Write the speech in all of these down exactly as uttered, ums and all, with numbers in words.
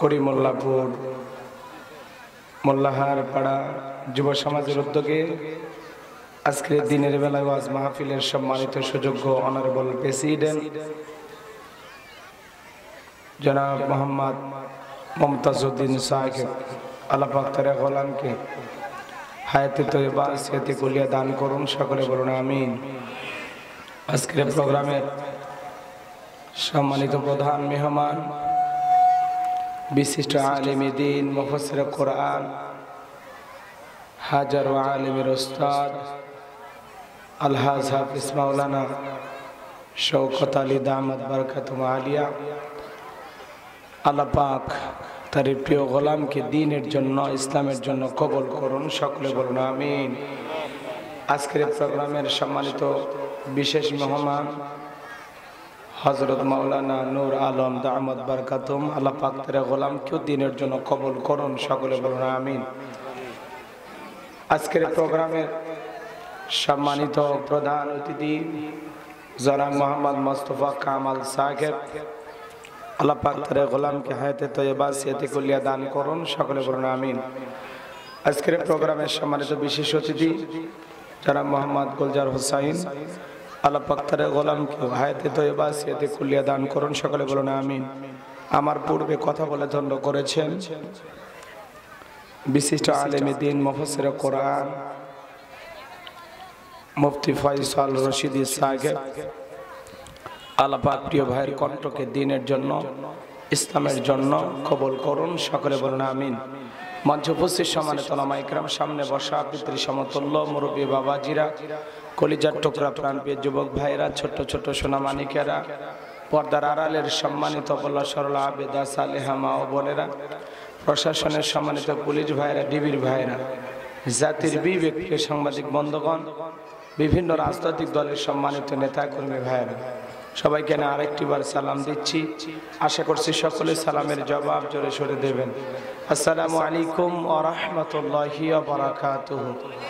করিমুল্লাহপুর মোল্লাহার পাড়া যুব সমাজের উদ্যোগে আজকের দিনের বেলায় ওয়াজ মাহফিলের সম্মানিত সুযোগ্য অনারেবল প্রেসিডেন্ট জনাব মোহাম্মদ মুমতাজউদ্দিন সাহেব আল্লাহ পাক তার গোলামকে হায়াতে তয়্যিবা সিহতে কুলিয়া দান করুন, সকলে বলুন আমিন। আজকের প্রোগ্রামের সম্মানিত প্রধান মেহমান বিশিষ্ট আলেম দ্বীন মুফাসসির কোরআন হাজার ও আলেমের উস্তাদ আলহাজ হাফিজ মাওলানা শওকত আলী দামাত বরকাতুম আলিয়া, আল্লাহ পাক তার প্রিয় গোলামকে দ্বীনের জন্য ইসলামের জন্য কবুল করুন, সকলে বলুন আমিন। আজকের প্রোগ্রামের সম্মানিত বিশেষ মেহমান হযরত মাওলানা নূর আলম দামাত বরকাতুম, আল্লাহ পাক তার গোলামকেও দ্বীনের জন্য কবুল করুন, সকলে বলুন আমিন। আজকের প্রোগ্রামের সম্মানিত প্রধান অতিথি জনাব মোহাম্মদ মোস্তফা কামাল সাহেব, আল্লাহ পাক তার গোলামকে হায়াতে তয়্যিবা সিহতে কুলিয়া দান করুন, সকলে বলুন আমিন। আজকের প্রোগ্রামের সম্মানিত বিশেষ অতিথি জনাব মোহাম্মদ গুলজার হোসাইন, আল্লাহ পাক তার গোলামকে হায়াতে তয়্যিবা সিহতে কুলিয়া দান করুন, সকলে বলুন আমিন। আমার পূর্বে কথা বলে ধন্য করেছেন বিশিষ্ট আলেম দ্বীন মুফাসসির কোরআন মুফতি ফয়সাল রশিদি সাহেব, আল্লাহ পাক প্রিয় ভাইয়ের কণ্ঠকে দ্বীনের জন্য ইসলামের জন্য কবুল করুন, সকলে বলুন আমিন। মঞ্চ উপস্থিত সম্মানিত ওলামা ইকরাম, সামনে বসা পিতৃ সমতুল্য মুরব্বী বাবাজিরা, কলিজার টুকরা প্রাণপ্রিয় যুবক ভাইরা, ছোট্ট ছোট্ট সোনামানিকেরা, পর্দার আড়ালের সম্মানিত বল্লা সরলা আবেদা সালেহা মা ও বোনেরা, প্রশাসনের সম্মানিত পুলিশ ভাইরা, ডিবির ভাইরা, জাতির বিবেক সাংবাদিক বন্ধুগণ, বিভিন্ন রাজনৈতিক দলের সম্মানিত নেতা কর্মী ভাইরা, সবাইকে না আরেকটি বার সালাম দিচ্ছি। আশা করছি সকলে সালামের জবাব জোরে সরে দেবেন। আসসালামু আলাইকুম ওয়া রাহমাতুল্লাহি ওয়া বারাকাতুহু।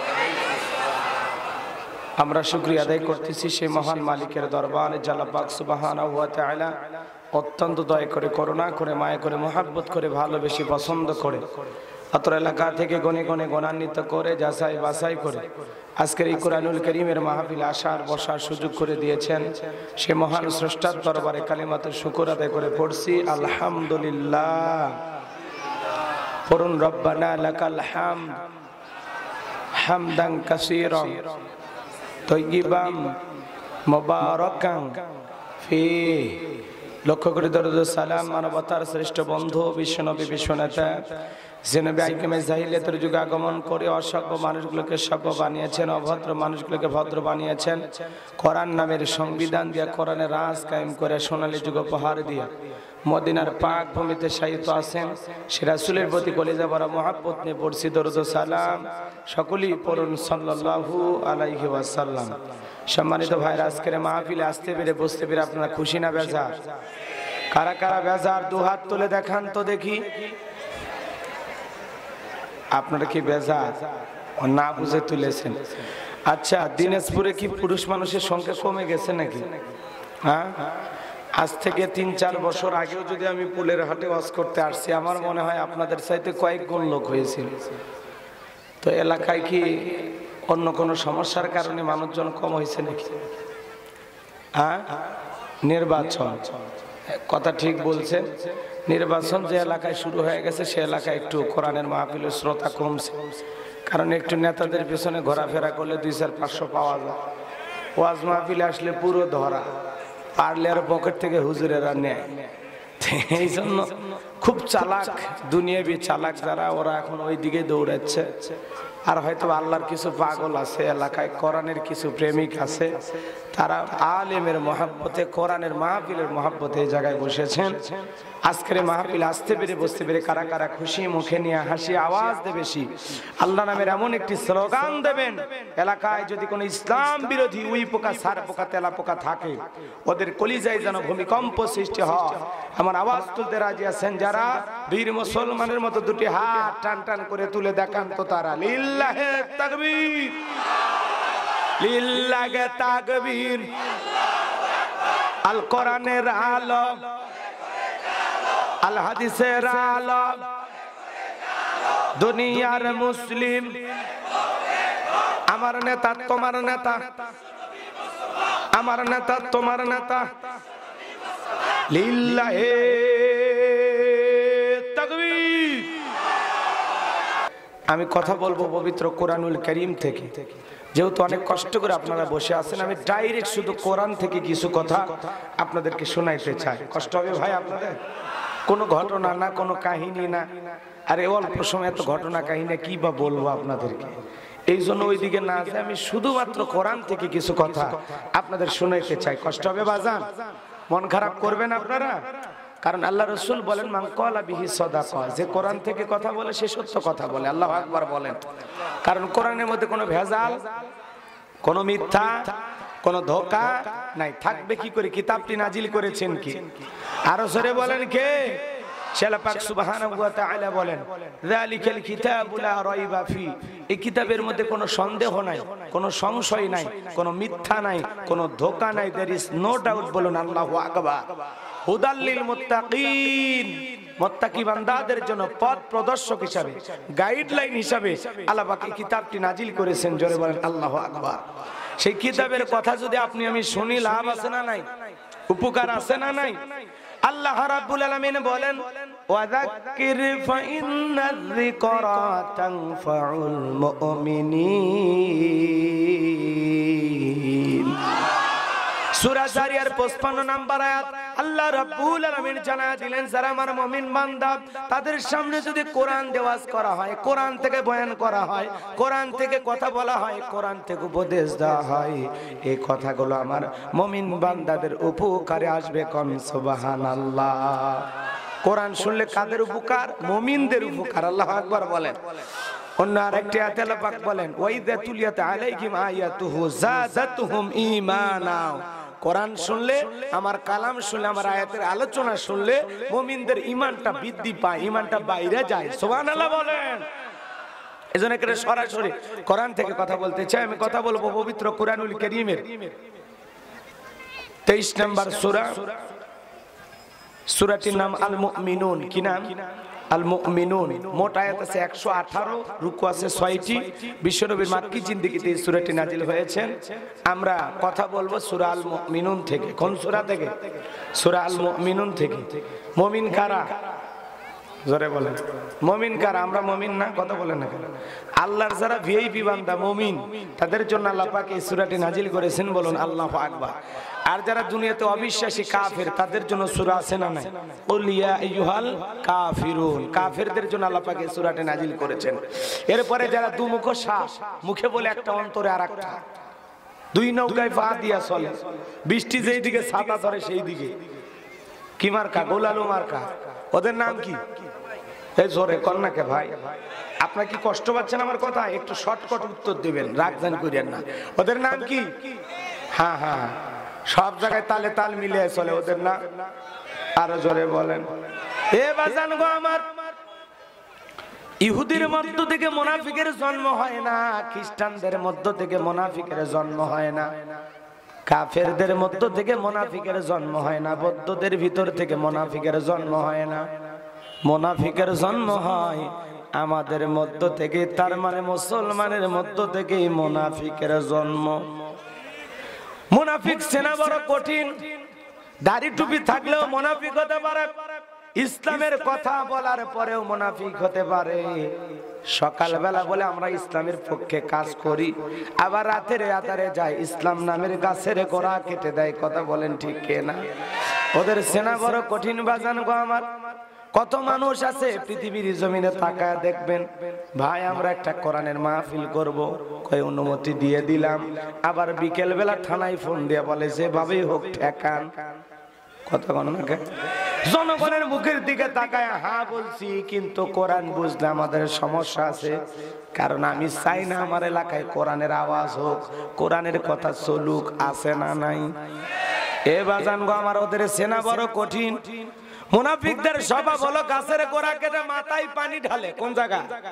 আমরা শুকরিয়া আদায় করতেছি সেই মহান মালিকের দরবারে আল্লাহ পাক সুবহানাহু ওয়া তাআলা অত্যন্ত দয়া করে, করুণা করে, মায়া করে, মহব্বত করে, ভালোবেসে, পছন্দ করে, অত্র এলাকা থেকে গনে গনে গণান্বিত করে, যাচাই বাছাই করে আজকের এই কোরআনুল কারীমের মাহফিলে আসার বসার সুযোগ করে দিয়েছেন। সে মহান স্রষ্টার দরবারে কালিমাতুর শুকর আদায় করে পড়ছি আলহামদুলিল্লাহ। পড়ুন রব্বানা লাকাল হামদ হামদান কাসীরান তয়্যিবান মুবারাকান ফীহি। লক্ষ্য করে দরুদ সালাম মানবতার শ্রেষ্ঠ বন্ধু বিশ্বনবী বিশ্বনেতা জেনবে আইকেমে জাহিলিয়াতের যুগে আগমন করে অসভ্য মানুষগুলোকে সভ্য বানিয়েছেন, অভদ্র মানুষগুলোকে ভদ্র বানিয়েছেন, কোরআন নামের সংবিধান দিয়া কোরআনের রাজ কায়েম করে সোনালী যুগ উপহার দিয়া মদিনার পাক ভূমিতে শায়িত আছেন। সে রাসূলের প্রতি কলিজা ভরা মহব্বত নিয়ে পড়ছি দরুদ সালাম, সকলেই পড়ুন সাল্লাল্লাহু আলাইহি ওয়াসাল্লাম। সম্মানিত ভাইরা, আজকের মাহফিলে আসতে পেরে বসতে পেরে আপনারা খুশি না বেজার? কারা কারা বেজার দু হাত তুলে দেখান তো দেখি। আপনারা কি বেজার? না বুঝে তুলেছেন। আচ্ছা, দিনাজপুরে কি পুরুষ মানুষের সংখ্যা কমে গেছে নাকি? হ্যাঁ, আজ থেকে তিন চার বছর আগেও যদি আমি পুলের হাটে ওয়াজ করতে আসছি, আমার মনে হয় আপনাদের চাইতে কয়েক গুণ লোক হয়েছিল। তো এলাকায় কি অন্য কোনো সমস্যার কারণে মানুষজন কম হয়েছে নাকি? হ্যাঁ, নির্বাচন, কথা ঠিক বলছেন। নির্বাচন যে এলাকায় শুরু হয়ে গেছে সে এলাকায় একটু কোরআনের মাহফিলের শ্রোতা কমছে, কারণ একটু নেতাদের পেছনে ঘোরাফেরা করলে দুই চার পাঁচশো পাওয়া যায়। ওয়াজ মাহফিলে আসলে পুরো ধরা, পারলে আর পকেট থেকে হুজুরেরা নেয়। এই জন্য খুব চালাক, দুনিয়াবি চালাক যারা, ওরা এখন ওই দিকে দৌড়াচ্ছে। আর হয়তো আল্লাহর কিছু পাগল আছে এলাকায়, কোরআনের কিছু প্রেমিক আছে, তারা আলেমের মহব্বতে, কোরআনের মাহফিলের মহব্বতে এই জায়গায় বসেছেন। আজকের মাহফিল আসতে পেরে বসতে পেরে কারা কারা খুশি, মুখে নিয়ে হাসি আওয়াজ দেবে বেশি আল্লাহ নামের এমন একটি স্লোগান দেবেন, এলাকায় যদি কোনো ইসলাম বিরোধী উই পোকা, সার পোকা, তেলা পোকা থাকে, ওদের কলিজায় যেন ভূমিকম্প সৃষ্টি হয়। আমার আওয়াজ তুলতে রাজি আছেন যারা? বীর মুসলমানের মতো দুটি হাত টান টান করে তুলে দেখান তো তারা। লিল্লাহে তাকবীর, লিল্লাহে তাকবীর। আল কোরআনের আলো আল হাদিসের আলম দুনিয়ার মুসলিম আমার নেতা তোমার নেতা আমার নেতা তোমার নেতা লিল্লাহে তাকবীর। আমি কথা বলবো পবিত্র কোরআনুল কারীম থেকে, যেহেতু অনেক কষ্ট করে আপনারা বসে আছেন, আমি ডাইরেক্ট শুধু কোরআন থেকে কিছু কথা আপনাদেরকে শোনাইতে চাই। কষ্ট হবে ভাই আপনাদের? কোনো ঘটনা না, কোনো কাহিনী না, আরে অল্প সময় এত ঘটনা কাহিনী কি বা বলবো আপনাদেরকে, এই জন্য ওইদিকে না যে আমি শুধুমাত্র কোরআন থেকে কিছু কথা আপনাদের শোনাইতে চাই। কষ্ট হবে বাজান? মন খারাপ করবেন আপনারা? কারণ আল্লাহ রসুল বলেন মান ক্বালা বিহি সাদাকা, যে কোরআন থেকে কথা বলে সে সত্য কথা বলে। আল্লাহু আকবার বলেন। কারণ কোরআনের মধ্যে কোনো ভেজাল, কোনো মিথ্যা, কোনো ধোঁকা নাই। থাকবে কি করে? কিতাবটি নাজিল করেছেন কি? আরো জোরে বলেন কে? আল্লাহ পাক সুবহানাহু ওয়া তাআলা বলেন যালিকাল কিতাবু লা রাইবা ফি, এই কিতাবের মধ্যে কোনো সন্দেহ নাই, কোনো সংশয় নাই, কোনো মিথ্যা নাই, কোনো ধোঁকা নাই। There is no doubt. বলুন আল্লাহু আকবার। হুদাল লিল মুত্তাকিন, মুত্তাকি বান্দাদের জন্য পথ প্রদর্শক হিসাবে, গাইডলাইন হিসাবে আল্লাহ পাক এই কিতাবটি নাজিল করেছেন। জোরে বলেন আল্লাহু আকবার। সেই কিতাবের কথা যদি আপনি আমি শুনি, লাভ আছে না নাই? উপকার আছে না নাই? আল্লাহ রাব্বুল আলামিন বলেন ওয়াযাক্কির ফাইন্নায যিকরা তানফাউল মুমিনিন। সূরা জারিয়ার পঁচপান্ন নম্বর আয়াত আল্লাহ রাব্বুল আলামিন জানায়া দিলেন, যারা আমার মুমিন বান্দা তাদের সামনে যদি কোরআন দেওয়াজ করা হয়, কোরআন থেকে বয়ান করা হয়, কোরআন থেকে কথা বলা হয়, কোরআন থেকে উপদেশ দেওয়া হয়, এই কথাগুলো আমার মুমিন বান্দাদের উপকারে আসবে। কোন সুবহানাল্লাহ। কোরআন শুনলে কাদের উপকার? মুমিনদের উপকার। আল্লাহু আকবার বলেন। অন্য আরেকটি আয়াতে আল্লাহ পাক বলেন ওয়াইযা তুলিয়াত আলাইহিম আয়াতুহু যাদাতুহুম ঈমানা। কোরআন শুনলে, আমার কালাম শুনলে, আমার আয়াতের আলোচনা শুনলে মুমিনদের ঈমানটা বৃদ্ধি পায়, ঈমানটা বাইরে যায়। সুবহানাল্লাহ বলেন। এজন্য করে সরাসরি কোরআন থেকে কথা বলতে চাই। আমি কথা বলবো পবিত্র কোরআনুল কারীমের তেইশ নম্বর সূরা, সূরাটির নাম আল মুমিনুন। কি নাম? আল মুমিনুন। মোট আয়াত আছে একশো আঠারো, রুকু আছে ছয়টি। বিশ্বনবীর মাক্কি জিন্দেগিতে এই সূরাটি নাজিল হয়েছে। আমরা কথা বলবো সূরা আল মুমিনুন থেকে। কোন সূরা থেকে? সূরা আল মুমিনুন থেকে। মুমিন কারা? জোরে বলেন। মুমিন কারা? আমরা মুমিন না? কথা বলেন না কেন? আল্লাহর যারা ভিআইপি বান্দা মুমিন, তাদের জন্য আল্লাহ পাক এই সূরাটি নাজিল করেছেন। বলুন আল্লাহু আকবার। আর যারা দুনিয়াতে অবিশ্বাসী কাফের, তাদের জন্য সূরা আছে না নাই? কুল ইয়া আইয়ুহাল কাফিরুন, কাফেরদের জন্য আল্লাহ পাক এই সূরাটি নাজিল করেছেন। এরপরে যারা দুমুখ সাপ, মুখে বলে একটা অন্তরে আরেকটা, দুই নৌকায় পা দিয়া চলে, বৃষ্টি যেই দিকে ছাতা ধরে সেই দিকে। কি মার্কা? গোলালু মার্কা। ওদের নাম কি? এই জোরে কন্যাকে ভাই, আপনার কি কষ্ট পাচ্ছেন আমার কথা? একটু শর্টকাট উত্তর দিবেন, রাগ জান করিয়েন না। ওদের নাম কি? হ্যাঁ হ্যাঁ, সব জায়গায় তালে তাল মিলিয়ে চলে। ওদের নাম আরো জোরে বলেন। এ বাজান গো আমার, ইহুদির মধ্য থেকে মুনাফিকের জন্ম হয় না, খ্রিস্টানদের মধ্য থেকে মুনাফিকের জন্ম হয় না, কাফেরদের মধ্য থেকে মুনাফিকের জন্ম হয় না, বৌদ্ধদের ভিতর থেকে মুনাফিকের জন্ম হয় না। মুনাফিকের জন্ম হয় আমাদের মধ্য থেকে, তার মানে মুসলমানের মধ্য থেকেই মুনাফিকের জন্ম। মুনাফিক চেনা বড় কঠিন। দাড়ি টুপি থাকলেও মুনাফিক হতে পারে, ইসলামের কথা বলার পরেও মুনাফিক হতে পারে। সকালবেলা বলে আমরা ইসলামের পক্ষে কাজ করি, আবার রাতের আধারে যায় ইসলাম নামের গাছের গোড়া কেটে দেয়। কথা বলেন ঠিক না? ওদের চেনা বড় কঠিন বাজান গো আমার। কত মানুষ আছে পৃথিবীর জমিনে তাকায় দেখবেন, ভাই আমরা একটা কোরআনের মাহফিল করব, কই অনুমতি দিয়ে দিলাম, আবার বিকেল বেলা থানায় ফোন দিয়ে বলে যেভাবেই হোক ঠেকান। কথা গণনাকে জনগণের মুখের দিকে তাকায় হ্যাঁ বলছি, কিন্তু কোরআন বুঝলে আমাদের সমস্যা আছে। কারণ আমি চাই না আমার এলাকায় কোরআনের আওয়াজ হোক, কোরআনের কথা চলুক। আছে না নাই? এ বাজান গো আমার, ওদের চেনা বড় কঠিন। মুনাফিকদের স্বভাব হলো গাছের গোড়া কেটে মাথায় পানি ঢালে। কোন জায়গা?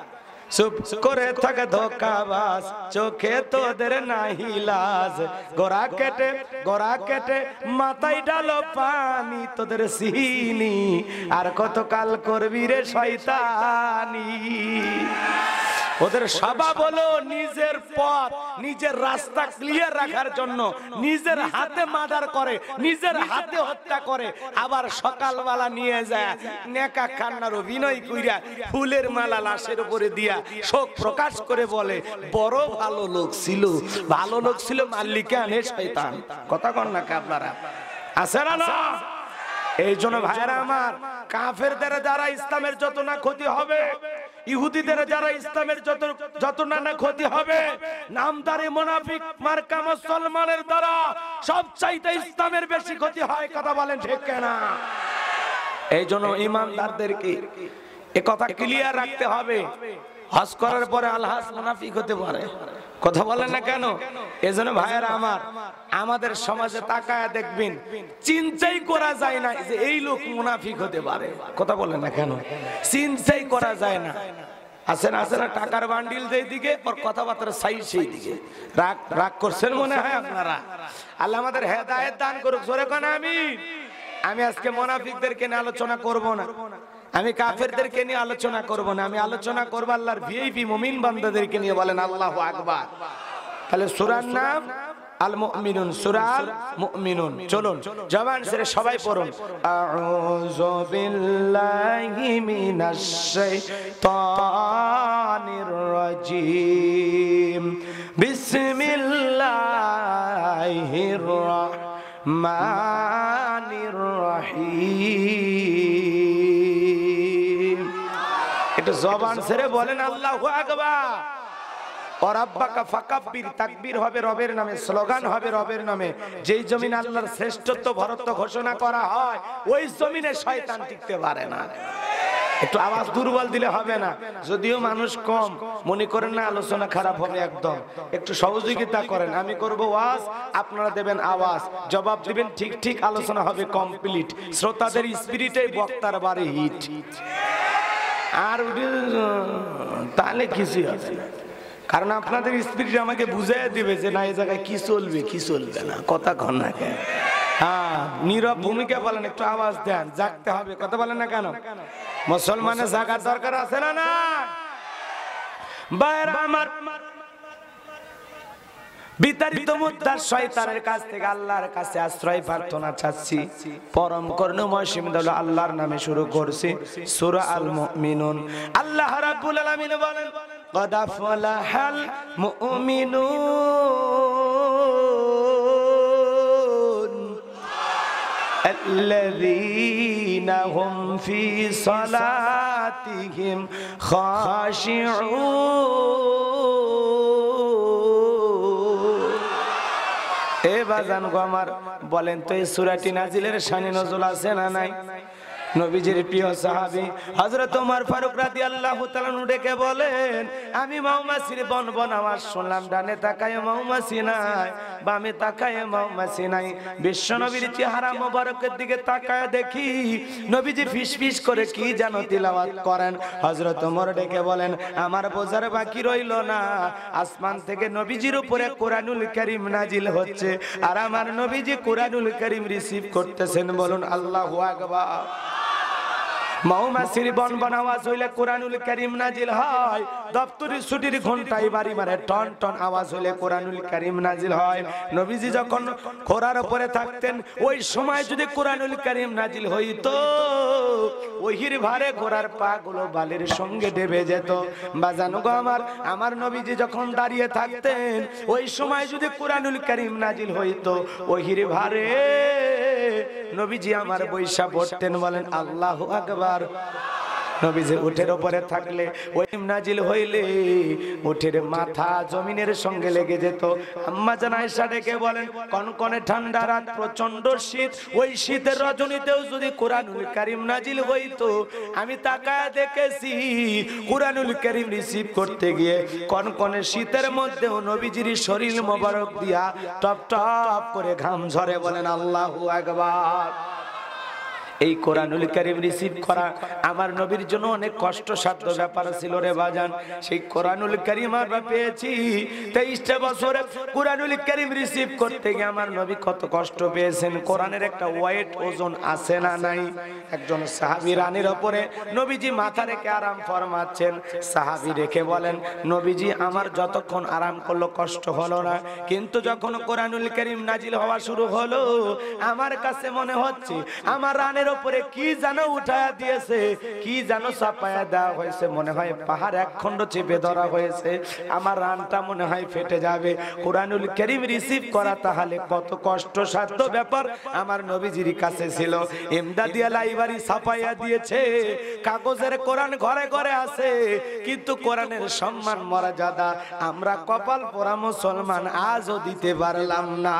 চুপ করে থাকে ধোকাবাজ, চোখে তোদের নাহি লাজ। গোরা কেটে গোরা কেটে মাথায় ডালো পানি, তোদের সিনি আর কতকাল করবি রে শয়তানি। ওদের স্বভাব হলো নিজের পথ, নিজের রাস্তা ক্লিয়ার রাখার জন্য নিজের হাতে মার্ডার করে, নিজের হাতে হত্যা করে, আবার সকালবেলা নিয়ে যায় নেকা কান্নার অভিনয় কইরা ফুলের মালা লাশের উপরে দিয়া শোক প্রকাশ করে বলে বড় ভালো লোক ছিল, ভালো লোক ছিল মাল্লিকে আনে শয়তান। কথা কন না আপনারা, আছে না না? এই জন্য ভাইরা আমার, কাফেরদের দ্বারা ইসলামের যত না ক্ষতি হবে, ইহুদিদের যারা ইসলামের যত যত না ক্ষতি হবে, নামদারি মুনাফিক মার্কা মুসলমানের দ্বারা সবচাইতে ইসলামের বেশি ক্ষতি হয়। কথা বলেন ঠিক কিনা? এই জন্য ইমানদারদেরকে এই কথা ক্লিয়ার রাখতে হবে। হজ করার পরে আলহাজ মুনাফিক হতে পারে। কথা বলেন না কেন? এজন্য ভাইয়েরা আমার, আমাদের সমাজে তাকায়া দেখবেন চিন্তাই করা যায় না যে এই লোক মুনাফিক হতে পারে। কথা বলেন না কেন? চিন্তাই করা যায় না। আসেন আসেন টাকার বান্ডিল যেই দিকে, ওর কথাবার্তা সাই সেই দিকে। রাগ রাগ করছেন মনে হয় আপনারা? আল্লাহ আমাদের হেদায়েত দান করুক, জোরে কোন আমিন। আমি আজকে মুনাফিকদেরকে নিয়ে আলোচনা করব না, আমি কাফেরদেরকে নিয়ে আলোচনা করব না, আমি আলোচনা করব আল্লাহর ভিআইপি মুমিন বান্দাদেরকে নিয়ে। বলেন আল্লাহু আকবার। তাহলে সূরার নাম আল মুমিনুন, সূরা আল মুমিনুন। চলুন জবান ছেড়ে সবাই পড়ুন, আউযু বিল্লাহি মিনাশ শাইতানির রাজিম, বিসমিল্লাহির রাহমানির রহিম। একটু জবান ছেড়ে বলেন আল্লাহু আকবার। और अब्बा का फकब्बिर, ताकबीर হবে রবের নামে, স্লোগান হবে রবের নামে। যেই জমিন আল্লাহর শ্রেষ্ঠত্ব ভরত্ব ঘোষণা করা হয়, ওই জমিনে শয়তান টিকতে পারে না। একটু আওয়াজ দুর্বল দিলে হবে না, যদিও মানুষ কম, মনে করেন না আলোচনা খারাপ হবে একদম। একটু সহযোগিতা করেন, আমি করব ওয়াজ, আপনারা দেবেন আওয়াজ, জবাব দিবেন ঠিক ঠিক, আলোচনা হবে কমপ্লিট। শ্রোতাদের স্পিরিটে বক্তার বাড়ি হিট। আর তাহলে কিছু হবে না, কারণ আপনাদের স্পিরিট আমাকে বুঝাই দিবে যে না এই জায়গায় কি চলবে কি চলবে না। কথা কন না কেন? হ্যাঁ, নীরব ভূমিকা বলেন, একটু আওয়াজ দেন, জাগতে হবে। কথা বলেন না কেন? মুসলমানের জাগার দরকার আছে না না? ভাইরা আমার, বিতাড়িত মুদ্দার শয়তানের কাছ থেকে আল্লাহর কাছে আশ্রয় প্রার্থনা চাচ্ছি। পরম করুণাময় সীমদল আল্লাহর নামে শুরু করছি সূরা আল মুমিনুন। আল্লাহ রাব্বুল আলামিন বলেন, قد أفلح المؤمنون الذين هم في صلاتهم خاشعون। এ বাজান গো আমার, বলেন তো এই সূরাটি নাজিলের শানে নজুল আছে না নাই? নবীজির প্রিয় সাহাবী হযরত ওমর ফারুক রাদিয়াল্লাহু তাআলা ডেকে বলেন, আমি মৌমাছির বনবন আওয়াজ শুনলাম, ডানে তাকায় মৌমাছি নাই, বামে তাকায় মৌমাছি নাই। বিশ্ব নবীর চেহারা মোবারকের দিকে তাকায় দেখি নবীজি ফিসফিস করে কি যেন তিলাওয়াত করেন। হযরত ওমর ডেকে বলেন, আমার বোঝার বাকি রইল না, আসমান থেকে নবীজির উপরে কোরআনুল কারীম নাজিল হচ্ছে, আর আমার নবীজি কোরআনুল কারীম রিসিভ করতেছেন। বলুন আল্লাহু আকবার। মৌমাছির বনবন আওয়াজ হইলে কোরআনুল কারীম নাজিল হয়, দপ্তরি ছুটির ঘন্টায় বাড়ি মারে টন টন আওয়াজ হইলে কোরআনুল কারীম নাজিল হয়। নবীজি যখন ঘোড়ার উপরে থাকতেন, ওই সময় যদি কোরআনুল কারীম নাজিল হইতো, ওহির ভারে ঘোড়ার পা গুলো বালির সঙ্গে ডেবে যেত। বাজানো গো আমার, আমার নবীজি যখন দাঁড়িয়ে থাকতেন, ওই সময় যদি কোরআনুল কারীম নাজিল হইতো, ওহির ভারে নবীজি আমার বৈশা পড়তেন। বলেন আল্লাহু আকবার। নবীজি উঠের উপরে থাকলে ওই নাজিল হইলে উঠের মাথা জমিনের সঙ্গে লেগে যেত। আম্মা জান আয়েশা ডেকে বলেন, কনকনে ঠান্ডা রাত, প্রচন্ড শীত, ওই শীতের রজনীতেও যদি কোরআনুল কারীম নাজিল হইতো, আমি তাকায় দেখেছি কোরআনুল কারীম রিসিভ করতে গিয়ে কনকনে শীতের মধ্যেও নবীজির শরীর মোবারক দিয়া টপ টপ করে ঘাম ঝরে। বলেন আল্লাহু আকবার। এই কোরআনুল কারীম রিসিভ করা আমার নবীর জন্য অনেক কষ্টসাধ্য ব্যাপার ছিল রে বাজান। সেই কোরআনুল কারীম আমরা পেয়েছি তেইশটা বছরে কোরআনুল কারীম রিসিভ করতে গিয়ে আমার নবী কত কষ্ট পেয়েছেন। কোরআনের একটা ওয়েট ওজন আছে না নাই? একজন সাহাবী রানের উপরে নবীজি মাথা রেখে আরাম ফরমাচ্ছেন। সাহাবী রেখে বলেন, নবীজি আমার যতক্ষণ আরাম করলো কষ্ট হলো না, কিন্তু যখন কোরআনুল কারীম নাজিল হওয়া শুরু হলো আমার কাছে মনে হচ্ছে আমার রানের উপরে কি যেন উঠায়া দিয়েছে, কি যেন চাপায়া দেওয়া হয়েছে, মনে হয় পাহাড় এক খণ্ড চেপে ধরা হয়েছে, আমার রানটা মনে হয় ফেটে যাবে। কোরআনুল কারীম রিসিভ করা তাহলে কত কষ্টসাধ্য ব্যাপার আমার নবীজির কাছে ছিল। এমদাদিয়া লাইব্রেরি ছাপাইয়া দিয়েছে, কাগজের কোরআন ঘরে ঘরে আছে, কিন্তু কোরআনের সম্মান মর্যাদা আমরা কপাল পোড়া মুসলমান আজও দিতে পারলাম না।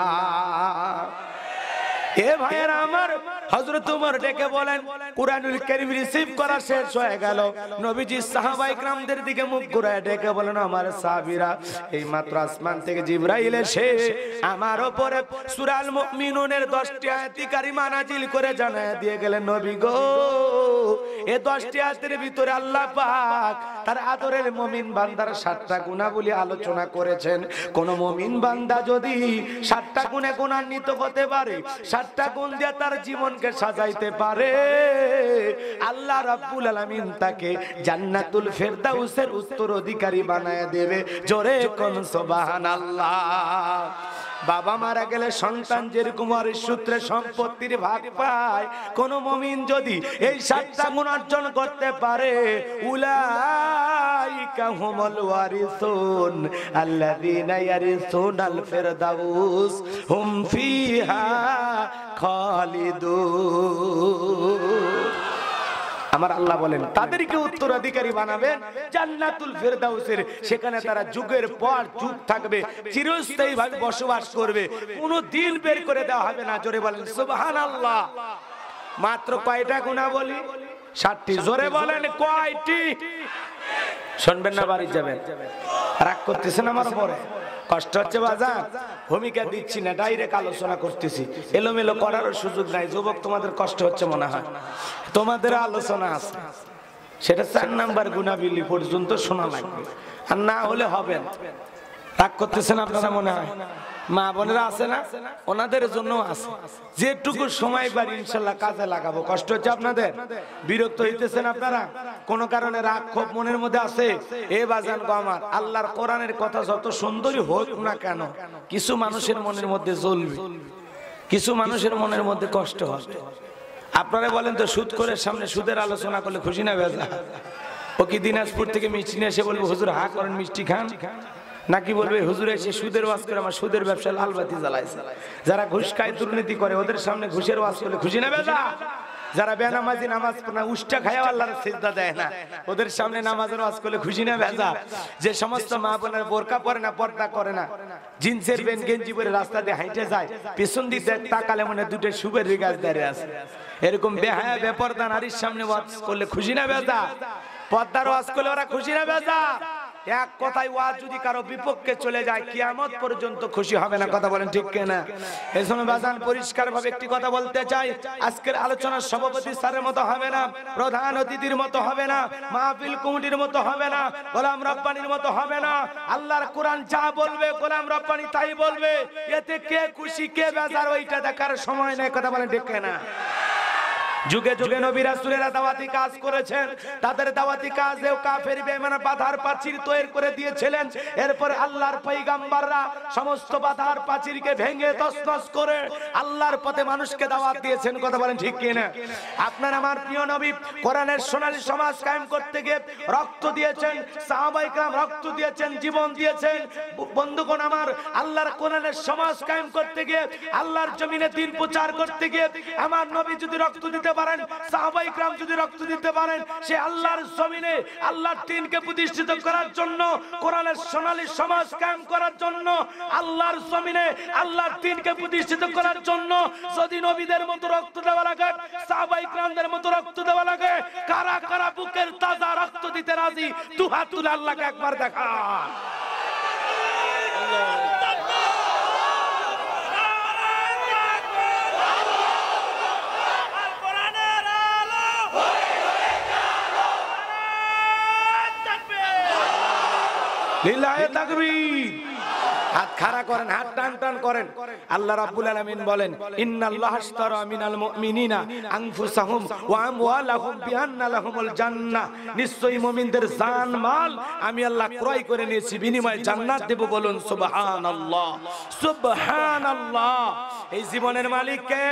এ ভাইয়েরা আমার, হযরত ওমর ডেকে বলেন কোরআনুল কারীম রিসিভ করা শেষ হয়ে গেল। নবীজি সাহাবায়ে কেরামদের দিকে মুখ ঘুরায় ডেকে বলেন, আমার সাহাবীরা, এই মাত্র আসমান থেকে জিবরাইল এসে আমার উপরে সূরা আল মুমিনুনের দশটি আয়াতি কারিমা নাজিল করে জানায় দিয়ে গেলেন, নবী গো, এই দশটি আয়াতের ভিতরে আল্লাহ পাক তার আদরের মুমিন বান্দার সাতটা গুণাবলী আলোচনা করেছেন। কোন মুমিন বান্দা যদি সাতটা গুণে গুণান্বিত হতে পারে, সাতটা গুণ দিয়ে তার জীবনকে সাজাইতে পারে, আল্লাহ রাব্বুল আলামিন তাকে জান্নাতুল ফেরদাউসের উত্তরাধিকারী বানায় দেবে। জোরে কোন সুবহানাল্লাহ। বাবা মারা গেলে সন্তান যেরকম ওয়ারিশ সূত্রে সম্পত্তির ভাগ পায়, কোন মুমিন যদি এই সাতটা গুণ অর্জন করতে পারে, উলাইকা হুমুল ওয়ারিসুন আল্লাযীনা ইয়ারিসুনাল ফিরদাউস হুম ফিহা খালিদুন। আমার আল্লাহ বলেন তাদেরকে উত্তরাধিকারী বানাবেন জান্নাতুল ফেরদাউসের, সেখানে তারা যুগের পর যুগ থাকবে, চিরস্থায়ী ভাবে বসবাস করবে, কোনো দিন বের করে দেওয়া হবে না। জোরে বলেন সুবহানাল্লাহ। মাত্র কয়টা গুণা বলি? সাতটি। জোরে বলেন কয়টি? শুনবেন না বাড়ি যাবেন? রাগ করতেছেন আমার উপরে? কষ্ট হচ্ছে বাজার? ভূমিকা দিচ্ছি না, ডাইরেক্ট আলোচনা করতেছি, এলোমেলো করার সুযোগ নাই। যুবক তোমাদের কষ্ট হচ্ছে মনে হয়, তোমাদের আলোচনা আছে, সেটা চার নাম্বার গুণাবলী পর্যন্ত শোনা লাগবে, আর না হলে হবে না। রাগ করতেছেন আপনারা মনে হয়? মা বোনেরা আছে না, ওনাদের জন্য আছে। যেটুকু সময় পারি ইনশাল্লাহ কাজে লাগাবো। কষ্ট হচ্ছে আপনাদের? বিরক্ত হইতেছেন আপনারা? কোন কারণে রাগ ক্ষোভ মনের মধ্যে আছে? এ বাজান গো আমার, আল্লাহর কোরআনের কথা যত সুন্দরই হোক না কেন, কিছু মানুষের মনের মধ্যে জ্বলবে, কিছু মানুষের মনের মধ্যে কষ্ট হবে। আপনারা বলেন তো, সুদ করে সামনে সুদের আলোচনা করলে খুশি না বেজা? ও কি দিনাজপুর থেকে মিষ্টি নিয়ে এসে বলবে হুজুর হা করেন মিষ্টি খান, নাকি বলবে হুজুর এসে সুদের ওয়াজ করে আমার সুদের ব্যবসা লালবাতি জ্বালাইছে? যারা ঘুষ খায় দুর্নীতি করে ওদের সামনে ঘুষের ওয়াজ করলে খুশি না বেজা? যারা বেনামাজি নামাজ না উষ্টা খায় আল্লাহর সিজদা দেয় না, ওদের সামনে নামাজের ওয়াজ করলে খুশি না বেজা? যে সমস্ত মা বোনের বোরকা পরে না, পর্দা করে না, জিন্সের বেন গেঞ্জি পরে রাস্তা দিয়ে হাঁটে যায়, পেছন দিকে তাকালে মনে দুটো সুবের গাছ দাঁড়িয়ে আছে, এরকম বেহায়া বেপরদা নারীর সামনে ওয়াজ করলে খুশি না বেজা? পর্দার ওয়াজ করলে ওরা খুশি না বেজা? এক কথায় ওয়াজ যদি কারো বিপক্ষে চলে যায় কিয়ামত পর্যন্ত খুশি হবে না। কথা বলেন ঠিক কিনা? এই সময় বাজান পরিষ্কার ভাবে একটি কথা বলতে চাই, আজকের আলোচনার সভাপতি স্যারের মতো হবে না, প্রধান অতিথির মতো হবে না, মাহফিল কমিটির মতো হবে না, গোলাম রব্বানির মতো হবে না। আল্লাহর কোরআন যা বলবে গোলাম রব্বানি তাই বলবে, এতে কে খুশি কে বেজার ওইটা দেখার সময় নেই। কথা বলেন ঠিক কিনা? যুগে যুগে নবী রাসূলেরা দাওয়াতি কাজ করেছেন, তাদের দাওয়াতি কাজেও কাফের বেঈমান বাধার প্রাচীর তৈরি করে দিয়েছিলেন। এরপর আল্লাহর পয়গম্বররা সমস্ত বাধার প্রাচীরকে ভেঙে তছনছ করে আল্লাহর পথে মানুষকে দাওয়াত দিয়েছেন। কথা বলেন ঠিক কিনা? আপনার আমার প্রিয় নবী কোরআনের সোনালী সমাজ কায়েম করতে গিয়ে রক্ত দিয়েছেন, সাহাবায়ে কেরাম রক্ত দিয়েছেন, জীবন দিয়েছেন। বন্ধুগণ আমার, আল্লাহর কোরআনের সমাজ কায়েম করতে গিয়ে, আল্লাহর জমিনে দ্বীন প্রচার করতে গিয়ে আমার নবী যদি রক্ত দিতে পারেন, সাহাবায়ে কেরাম যদি রক্ত দিতে পারেন, সে আল্লাহর জমিনে আল্লাহর দ্বীনকে প্রতিষ্ঠিত করার জন্য, কোরআনের সোনালী সমাজ কায়েম করার জন্য, আল্লাহর জমিনে আল্লাহর দ্বীনকে প্রতিষ্ঠিত করার জন্য যদি নবীদের মতো রক্ত দেওয়া লাগে, সাহাবায়ে কেরামদের মতো রক্ত দেওয়া লাগে, কারা কারা বুকের তাজা রক্ত দিতে রাজি? দুহাত তুলে আল্লাহকে একবার দেখান। লিল্লাহি তাকবীর। হাত খাড়া করেন, হাত টান টান করেন। আল্লাহ রাব্বুল আলামিন বলেন, ইন্নাল্লাহা আশতারা মিনাল মুমিনিনা আনফুসাহুম ওয়া আমওয়ালাহুম বিআন্না লাহুমুল জান্নাহ। নিশ্চয়ই মুমিনদের জান মাল আমি আল্লাহ ক্রয় করে নিয়েছি, বিনিময়ে জান্নাত দেব। বলুন সুবহানাল্লাহ, সুবহানাল্লাহ। এই জীবনের মালিক কে?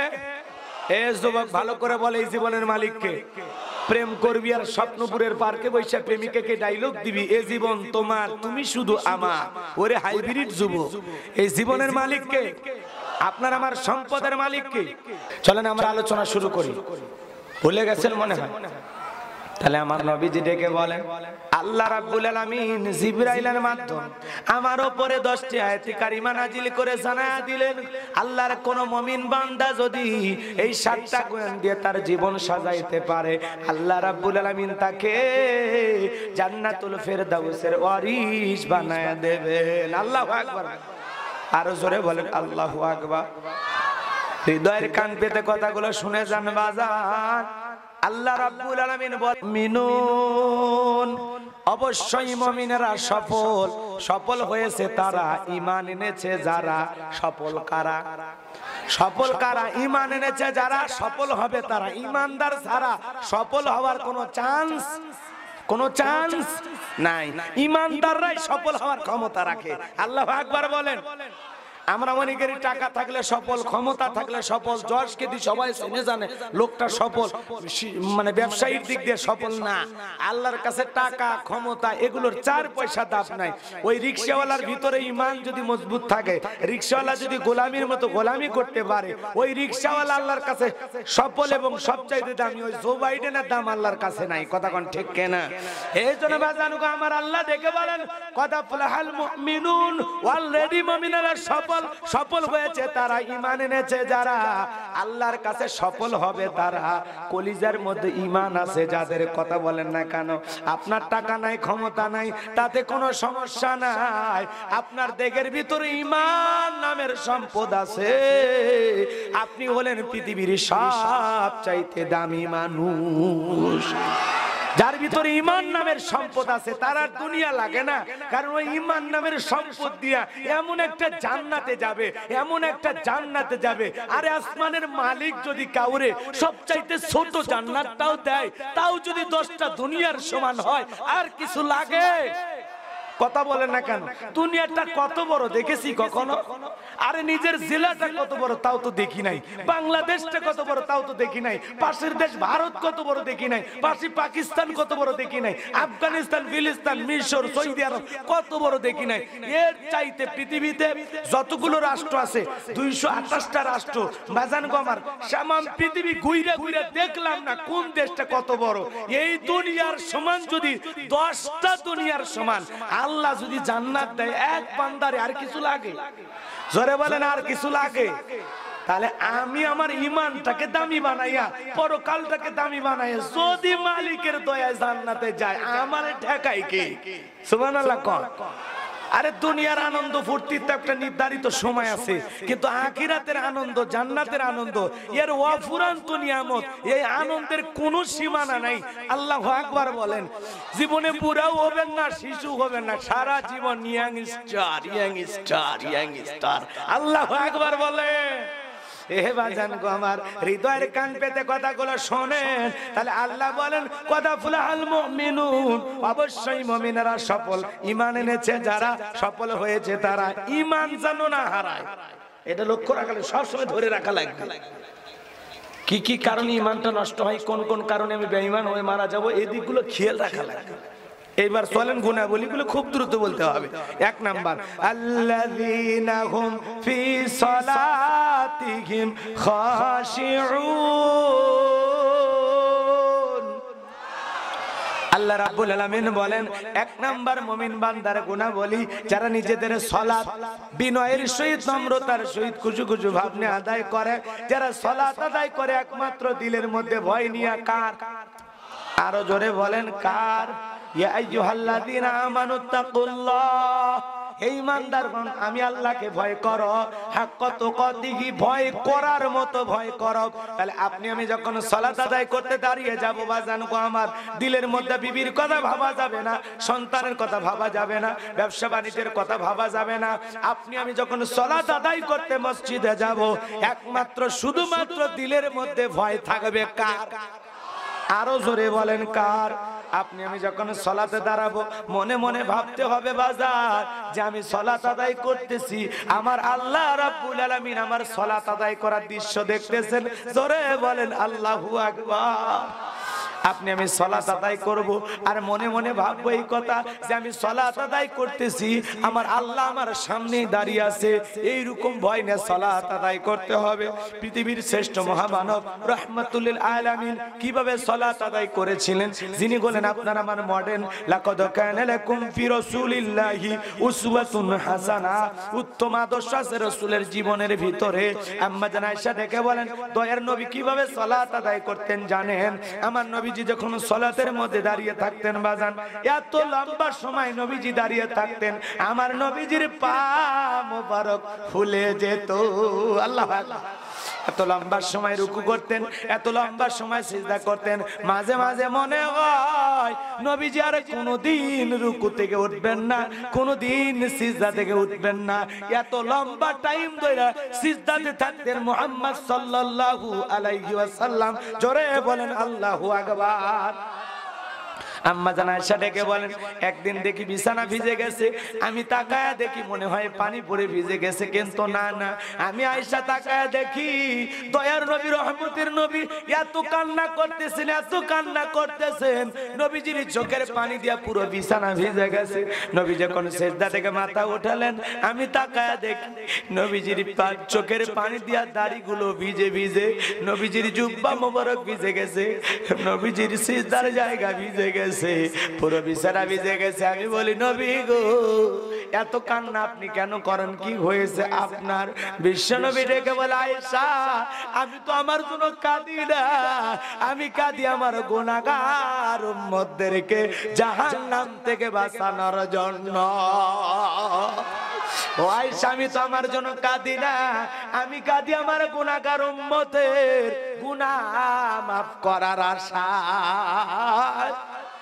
এ যুবক ভালো করে বলে, এই জীবনের মালিক কে? প্রেম করবি আর স্বপ্নপুরের পার্কে বৈশা প্রেমিকাকে ডায়লগ দিবি, এ জীবন তোমার, তুমি শুধু আমার। ওরে হাইব্রিড যুবক, এই জীবনের মালিক কে? আপনার আমার সম্পদের মালিক কে? চলেন আমরা আলোচনা শুরু করি। ভুলে গেছেন মনে হয়? তাহলে আমার নবীজি ডেকে বলেন, আল্লাহ রাব্বুল আলামিন জিবরাইলের মাধ্যমে আমার উপরে দশটি আয়াতে কারিমা নাজিল করে জানায়া দিলেন, আল্লাহর কোন মুমিন বান্দা যদি এই সাতটা গুণ দিয়ে তার জীবন সাজাইতে পারে, আল্লাহ রাব্বুল আলামিন তাকে জান্নাতুল ফেরদাউসের ওয়ারিস বানায়া দেবেন। আল্লাহু আকবার। আরো জোরে বলেন আল্লাহু আকবার। হৃদয়ের কান পেতে কথাগুলো শুনে যান বাজান। আল্লাহ রাব্বুল আলামিন বলেন, মিনুন, অবশ্যই মুমিনেরা সফল। সফল হয়েছে তারা, ঈমান এনেছে যারা। সফল কারা? সফল কারা? ঈমান এনেছে যারা। সফল হবে তারা। ঈমানদার ছাড়া সফল হওয়ার কোনো চান্স কোনো চান্স নাই। ঈমানদাররাই সফল হওয়ার ক্ষমতা রাখে। আল্লাহু আকবার বলেন। আমরা অনেকেরই টাকা থাকলে সফল, ক্ষমতা থাকলে সফল, যশ খ্যাতি সবাই চিনে জানে লোকটা সফল, মানে ব্যবসায়িক দিক দিয়ে সফল না। আল্লাহর কাছে টাকা ক্ষমতা এগুলোর চার পয়সা দাম নাই। ওই রিকশাওয়ালার ভিতরে ঈমান যদি মজবুত থাকে, রিকশাওয়ালা যদি গোলামির মতো গোলামি করতে পারে, ওই রিকশাওয়ালা আল্লাহর কাছে সফল এবং সবচাইতে দামি। ওই জো বাইডেনের দাম আল্লাহর কাছে নাই। কথা কোন ঠিক কেনা? এই জন্য বাজানুগো আমার আল্লাহ দেখে বলেন, কদ আফলাহাল মুমিনুন, অলরেডি মুমিনেরা সফল। সফল হয়েছে তারা, ঈমান এনেছে যারা। আল্লাহর কাছে সফল হবে তারা, কলিজার মধ্যে ঈমান আছে যাদের। কথা বলেন না কেন? আপনার টাকা নাই, ক্ষমতা নাই, তাতে কোনো সমস্যা নাই। আপনার দেহের ভিতরে ঈমান নামের সম্পদ আছে। আপনি হলেন পৃথিবীর সবচাইতে দামি মানুষ। যার ভিতরে ঈমান নামের সম্পদ আছে তার আর দুনিয়া লাগে না, কারণ ওই ঈমান নামের সম্পদ দিয়া এমন একটা জান্নাতে যাবে, এমন একটা জান্নাতে যাবে। আরে আসমানের মালিক যদি কাউরে সবচাইতে ছোট জান্নাতটাও দেয়, তাও যদি দশটা দুনিয়ার সমান হয়, আর কিছু লাগে? কথা বলেন না কেন? দুনিয়াটা কত বড় দেখেছি কখনো? আরে নিজের জেলাটা কত বড় তাও তো দেখি নাই, বাংলাদেশটা কত বড় তাও তো দেখি নাই, পাশের দেশ ভারত কত বড় দেখি নাই, পাশে পাকিস্তান কত বড় দেখি নাই, আফগানিস্তান, ফিলিস্তিন, মিশর, সৌদি আরব কত বড় দেখি নাই। এর চাইতে পৃথিবীতে যতগুলো রাষ্ট্র আছে, দুইশো আঠাশটা রাষ্ট্র, বাজান গমার সামাম পৃথিবী ঘুইরা ঘুইরা দেখলাম না কোন দেশটা কত বড়। এই দুনিয়ার সমান যদি দশটা দুনিয়ার সমান আল্লাহ যদি জান্নাত দেয় এক বান্দারে, আর কিছু লাগে? জোরে বলেন, আর কিছু লাগে? তাহলে আমি আমার ঈমানটাকে দামি বানাইয়া, পরকালটাকে দামি বানাইয়া যদি মালিকের দয়ায় জান্নাতে যায়, আমার ঠেকাই কে? সুবহানাল্লাহ কোন? আরে দুনিয়ার আনন্দ ফুর্তির তো একটা নির্ধারিত সময় আছে, কিন্তু আখিরাতের আনন্দ, জান্নাতের আনন্দ, এর অফুরান্ত নিয়ামত, এই আনন্দের কোনো সীমানা নাই। আল্লাহু আকবার বলেন। জীবনে বুড়াও হবেন না, শিশু হবেন না, সারা জীবন young star, young star, young star. আল্লাহু আকবার বলেন। এ বাজান গো আমার, হৃদয়ের কান পেতে কথাগুলো শোনেন। তাহলে আল্লাহ বলেন, কদ আফলাহাল মুমিনুন, অবশ্যই মুমিনেরা সফল। ঈমান এনেছে যারা, সফল হয়েছে তারা। ঈমান যেন না হারায়, এটা লক্ষ্য রাখা, সবসময় ধরে রাখা লাগবে। কি কি কারণে ঈমানটা নষ্ট হয়, কোন কোন কারণে আমি বেঈমান হয়ে মারা যাব, এই দিকগুলো খেয়াল রাখা লাগবে। এইবার চলেন গুণাবলীগুলো খুব দ্রুত বলতে হবে। এক নাম্বার, আল্লাযীনা হুম ফি সালাতিহিম খাশিউন। আল্লাহ রাব্বুল আলামিন বলেন, এক নাম্বার মুমিন বান্দার গুণাবলী, যারা নিজেদের সালাত বিনয়ের সহিত, নম্রতার সহিত, খুশু খুশু ভাব নিয়ে আদায় করে। যারা সালাত আদায় করে একমাত্র দিলের মধ্যে ভয় নিয়ে। কার? আরো জোরে বলেন কার? ইয়া আইয়ুহাল্লাযীনা আমানুত্তাকুল্লাহ, হে ঈমানদারগণ আমি আল্লাহকে ভয় করো, হাক্কা তুকাতিহি ভয় করার মতো ভয় করো। তাহলে আপনি আমি যখন সালাত আদায় করতে দাঁড়িয়ে যাব বাজান গো আমার, দিলের মধ্যে বিবির কথা ভাবা যাবে না, সন্তানের কথা ভাবা যাবে না, ব্যবসা বাণিজ্যের কথা ভাবা যাবে না। আপনি আমি যখন সালাত আদায় করতে মসজিদে যাব, একমাত্র শুধুমাত্র দিলের মধ্যে ভয় থাকবে কার? আরো জোরে বলেন কার? আপনি আমি যখন সালাতে দাঁড়াবো মনে মনে ভাবতে হবে বাজার যে আমি সালাত আদায় করতেছি, আমার আল্লাহ রাব্বুল আলামিন আমার সালাত আদায় করার দৃশ্য দেখতেছেন। জোরে বলেন আল্লাহু আকবার। আপনি আমি সালাত আদায় করব আর মনে মনে ভাববো এই কথা যে আমি সালাত আদায় করতেছি, আমার আল্লাহ আমার সামনেই দাঁড়িয়ে আছে। এইরকম ভয় নিয়ে সালাত আদায় করতে হবে। পৃথিবীর শ্রেষ্ঠ মহামানব রাহমাতুল লিল আলামিন কিভাবে সালাত আদায় করেছিলেন, যিনি বলেন আপনার আমার মডেল, লাকাদ কানা লাকুম ফি রাসূলিল্লাহি উসওয়াতুন হাসানা, উত্তম আদর্শ আছে রাসূলের জীবনের ভিতরে। আম্মা জান আয়েশা ডেকে বলেন দয়ার নবী কিভাবে সালাত আদায় করতেন জানেন? আমার নবী নবীজি যখন সালাতের মধ্যে দাঁড়িয়ে থাকতেন বাজান, এত লম্বা সময় নবীজি দাঁড়িয়ে থাকতেন, আমার নবীজির পা মোবারক ফুলে যেত। আল্লাহ আল্লাহ। এত লম্বা সময় রুকু করতেন, এত লম্বা সময় সিজদা করতেন, মাঝে মাঝে মনে হয় নবীজি আর কোনোদিন রুকু থেকে উঠবেন না, কোনোদিন সিজদা থেকে উঠবেন না। এত লম্বা টাইম ধরে সিজদাতে থাকতেন মুহাম্মদ সাল্লাল্লাহু আলাইহি ওয়াসাল্লাম। জোরে বলেন আল্লাহু আকবার। আম্মা জান আয়েশা ডেকে বলেন একদিন দেখি বিছানা ভিজে গেছে, আমি তাকায়া দেখি মনে হয় পানি পড়ে ভিজে গেছে, কিন্তু না না, আমি আয়েশা তাকায়া দেখি দয়ার নবী রহমতের নবী এত কান্না করতেছেন, এত কান্না করতেছেন, নবীজির চোখের পানি দিয়া পুরো বিছানা ভিজে গেছে। নবী যখন সিজদা থেকে মাথা উঠালেন, আমি তাকায়া দেখি নবীজির চোখের পানি দিয়া দাড়িগুলো ভিজে ভিজে, নবীজির জুব্বা মোবারক ভিজে গেছে, নবীজির সিজদার জায়গা ভিজে গেছে, পুরো বিছানা ভিজে গেছে। আমি বলি নবী গো এত কান্না আপনি কেন করেন, কি হয়েছে আপনার? বিশ্ব নবী ডেকে বলে আয়েশা আমি তো আমার জন্য কাঁদি না, আমি কাঁদি আমার গুনাহগার উম্মতদেরকে জাহান্নাম থেকে বাঁচানোর জন্য। ও আয়েশা আমি তো আমার জন্য কাঁদি না, আমি কাঁদি আমার গুনাহগার উম্মতের গুনাহ মাফ করার আশায়।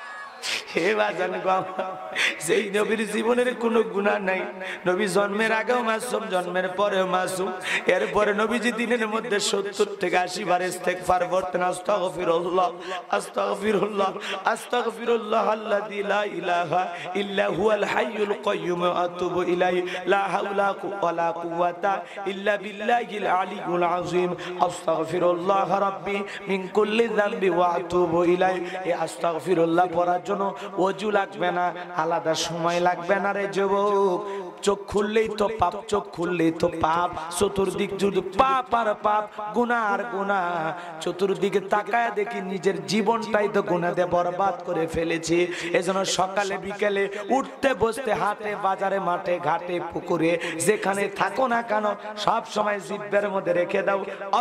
হে বাজান গো, সেই নবীর জীবনের কোনো গুনাহ নাই, নবী জন্মের আগেও মাসুম, জন্মের পরেও মাসুম। এরপরে নবীজি দিনের মধ্যে সত্তর থেকে আশি বার ইস্তেগফার করতেন, আস্তাগফিরুল্লাহ আস্তাগফিরুল্লাহ আস্তাগফিরুল্লাহ আল্লাযী লা ইলাহা ইল্লা হুয়াল হাইয়ুল কাইয়্যুম ওয়া আতুবু ইলাইহি লা হাওলা ওয়ালা কুওয়াতা ইল্লা বিল্লাহিল আলিয়্যুল আযীম আস্তাগফিরুল্লাহ রাব্বি মিন কুল্লি যামবি ওয়া আতুবু ইলাইহি। এই আস্তাগফিরুল্লাহ পড়ার জন্য ওযু লাগবে না, আলাদা সময় লাগবে না রে যুবক। চোখ খুললেই তো পাপ, চোখ খুললেই তো পাপ, চতুর্দিক যদি পাপ আর পাপ, গুনাহ আর গুনাহ। চতুর্দিকে তাকায় দেখি নিজের জীবনটাই তো গুনাহ দিয়ে বরবাদ করে ফেলেছি। এজন্য সকালে বিকেলে উঠতে বসতে হাটে বাজারে মাঠে ঘাটে পুকুরে যেখানে থাকো না কেন সব সময় জিহ্বার মধ্যে রেখে দাও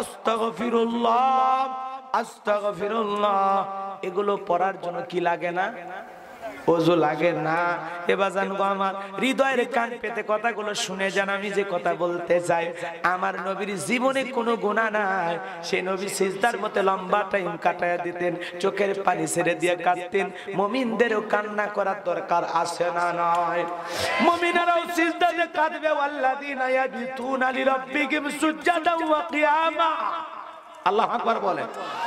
আস্তাগফিরুল্লাহ আস্তাগফিরুল্লাহ। এগুলো পড়ার জন্য কি লাগে না? ওযু লাগে না। এ বাজান গো আমার, হৃদয়ের কান পেতে কথাগুলো শুনে যান। আমি যে কথা বলতে চাই, আমার নবীর জীবনে কোনো গুনাহ নাই, সেই নবী সিজদার মধ্যে লম্বা টাইম কাটায়া দিতেন, চোখের পানি ছেড়ে দিয়ে কাঁদতেন। মুমিনদেরও কান্না করার দরকার আছে না নয়? মুমিনেরাও সিজদাতে কাঁদবে, ওয়াল্লাযীনা ইয়াবিতুনা লিরাব্বিহিম সুজদান ওয়া কিয়ামা। আল্লাহু আকবার বলে।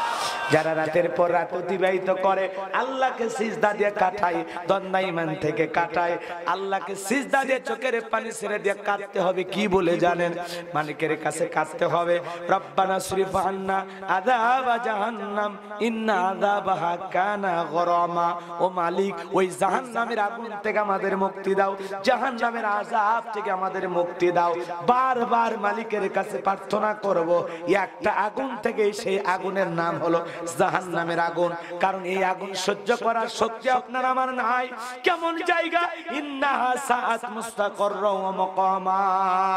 যারা রাতের পর রাত অতিবাহিত করে আল্লাহকে সিজদা দিয়ে কাটায়, দ্বন্দ্ব ঈমান থেকে কাটায়, আল্লাহকে সিজদা দিয়ে চোখের পানি ছেড়ে দিয়ে কাঁদতে হবে। কি বলে জানেন? মালিকের কাছে কাঁদতে হবে, রব্বানা সরিফ আন্না আযাবা জাহান্নাম ইন্না আযাবাহা কানা গরামা। ও মালিক, ওই জাহান্নামের আগুন থেকে আমাদের মুক্তি দাও, জাহান্নামের আযাব থেকে আমাদের মুক্তি দাও। বারবার মালিকের কাছে প্রার্থনা করব। একটা আগুন থেকে, সেই আগুনের নাম হলো জাহান্নামের আগুন। কারণ এই আগুন সহ্য করার শক্তি আপনার আমার নাই। কেমন জায়গা? ইন্নাহা সাআত মুস্তাকাররা ওয়া মাকামা।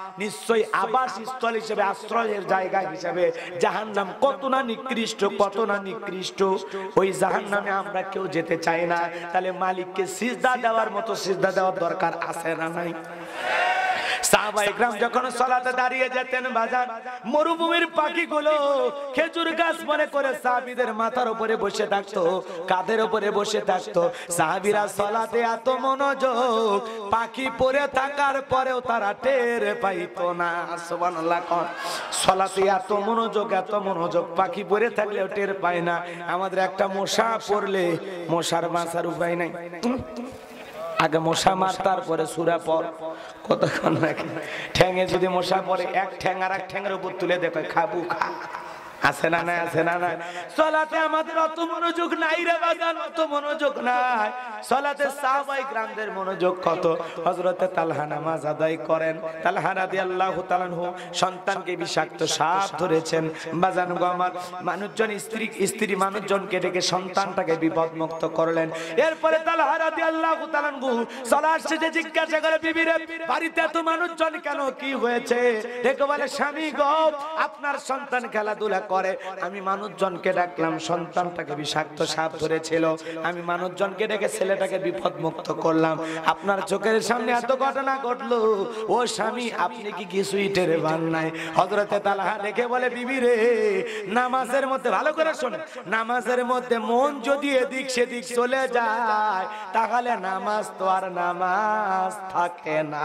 নিশ্চয়ই আবাসস্থল হিসেবে, আশ্রয়ের জায়গা হিসেবে জাহান্নাম কত না নিকৃষ্ট, কত না নিকৃষ্ট। ওই জাহান্নামে আমরা কেউ যেতে চাই না। তাহলে মালিককে সিজদা দেওয়ার মতো সিজদা দেওয়ার দরকার আছে না নাই? সাহাবায়ে কেরাম যখন সালাতে দাঁড়িয়ে যেতেন বাজার, মরুভূমির পাখিগুলো খেজুর গাছ মনে করে সাহাবীদের মাথার উপরে বসে থাকতো, কাঁধের উপরে বসে থাকতো। সাহাবীরা সালাতে এত মনোযোগ, পাখি পড়ে থাকার পরেও তারা টের পাইতো না। সুবহানাল্লাহ। সালাতে এত মনোযোগ, এত মনোযোগ, পাখি পড়ে থাকলেও টের পায় না। আমাদের একটা মশা পড়লে মশার বাঁচার উপায় নাই। আগে মশা মার, তারপরে সূরা পড়। কতক্ষণ লাগে ঠ্যাঙে যদি মশা পড়ে, এক ঠ্যাং আর এক ঠ্যাঙের উপর তুলে দেখো, খাবু খা। আছে না না? আছে না না? সালাতে আমাদের অত মনোযোগ নাই রে বাজান, অত মনোযোগ নাই। সালাতে সাহাবায়ে কেরামদের মনোযোগ কত। হযরতে তালহা নামাজ আদায় করেন। তালহা রাদিয়াল্লাহু তাআলা আনহু সন্তানকে বিষাক্ত সাপ ধরেছেন। বাজান গো আমার, মানুষজন স্ত্রী স্ত্রী মানুষজনকে ডেকে সন্তানটাকে বিপদমুক্ত করলেন। এরপরে তালহা রাদিয়াল্লাহু তাআলা আনহু সালাত শেষে জিজ্ঞাসা করে, বিবি রে, বাড়িতে এত মানুষজন কেন, কি হয়েছে? দেখো বলে, স্বামী গো, আপনার সন্তান খেলাধুলা করে, আমি মানুষজনকে ডাকলাম, সন্তানটাকে বিষাক্ত সাপ ধরেছিল, আমি মানুষজনকে ডেকে ছেলেটাকে বিপদ মুক্ত করলাম। আপনার চোখের সামনে এত ঘটনা ঘটলো, ও স্বামী আপনি কি কিছুই টের পান নাই? হযরতে তালহা দেখে বলে, বিবি রে, নামাজের মধ্যে, ভালো করে শোনেন, নামাজের মধ্যে মন যদি এদিক সেদিক চলে যায়, তাহলে নামাজ তো আর নামাজ থাকে না।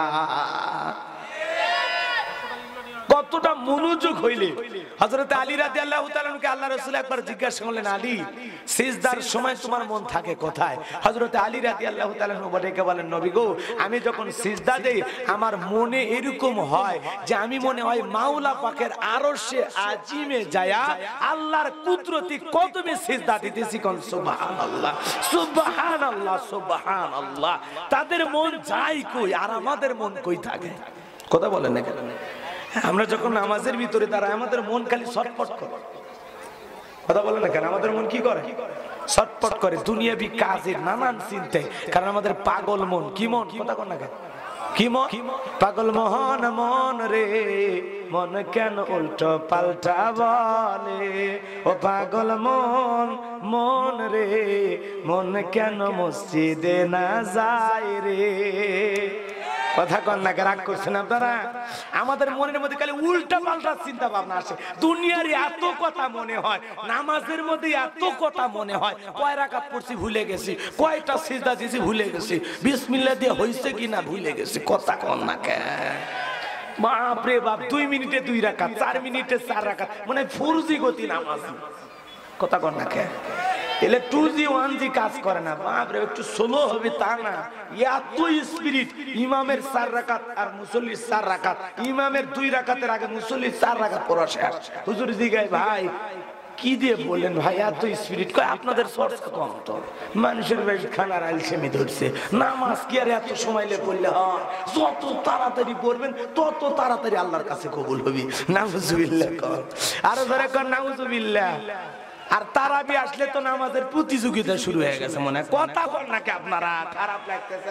কতটা মনোযোগ হইলে। হযরত আলী রাদিয়াল্লাহু তাআলা কে আল্লাহ রাসূল একবার জিজ্ঞাসা করলেন, আলী, সিজদার সময় তোমার মন থাকে কোথায়? হযরত আলী রাদিয়াল্লাহু তাআলা বলেকে বলেন, নবী গো, আমি যখন সিজদা দেই আমার মনে এরকম হয় যে আমি মনে হয় মাওলা পাকের আরশে আজিমে যায়া আল্লাহর কুদরতি কদমে সিজদা দিতেছি। কোন সুবহানাল্লাহ, সুবহানাল্লাহ, সুবহানাল্লাহ। তাদের মন যায় কই আর আমাদের মন কই থাকে? কথা বলেন না কেন? আমরা যখন নামাজের ভিতরে দাঁড়াই আমাদের মন খালি ছটফট করে। কথা বলে না কেন? আমাদের মন কি করে? ছটফট করে দুনিয়াবি কাজের নানান চিন্তায়। কারণ আমাদের পাগল মন। কি মন? কথা বল না কেন? কি মন? পাগল মোহন মন রে, মন কেন উল্টো পাল্টা বলে? ও পাগল মন মন রে, মন কেন মসজিদে না যায় রে? কথা কন না, রাগ করছেন আপনারা? আমাদের মনের মধ্যে খালি উল্টা পাল্টা চিন্তা ভাবনা আসে। দুনিয়ার এত কথা মনে হয়, নামাজের মধ্যে এত কথা মনে হয়, কয় রাকাত পড়ছি ভুলে গেছি, কয়টা সিজদা দিয়েছি ভুলে গেছি, বিসমিল্লাহ দিয়ে হইছে কিনা ভুলে গেছি। কথা কন না কেন? বাপ রে বাপ, দুই মিনিটে দুই রাকাত, চার মিনিটে চার রাকাত, মানে ফুরজি গতি নামাজ। কথা কন না কেন? এলে টু জি ওয়ান জি কাজ করে না। বাপরে, একটু স্লো হবে তা না, এত স্পিরিট। ইমামের চার রাকাত আর মুসল্লির চার রাকাত, ইমামের দুই রাকাতের আগে মুসল্লির চার রাকাত পড়া শেষ। হুজুর জিগায়, ভাই কি দিয়ে বললেন ভাই এত স্পিরিট? কয় আপনাদের চর্চা কম তো, মানুষের বেশ খানার আলসেমি ধরছে, নামাজ কি আর এত সময় লে পড়লে হয়? যত তাড়াতাড়ি পড়বেন তত তাড়াতাড়ি আল্লাহর কাছে কবুল হবি। নাউজুবিল্লাহ কর, আরো ধরে কর নাউজুবিল্লাহ। আর তারাবি আসলে তো নামাজের প্রতিযোগিতা শুরু হয়ে গেছে মনে হয়। কথা বল নাকি আপনারা? খারাপ লাগতেছে?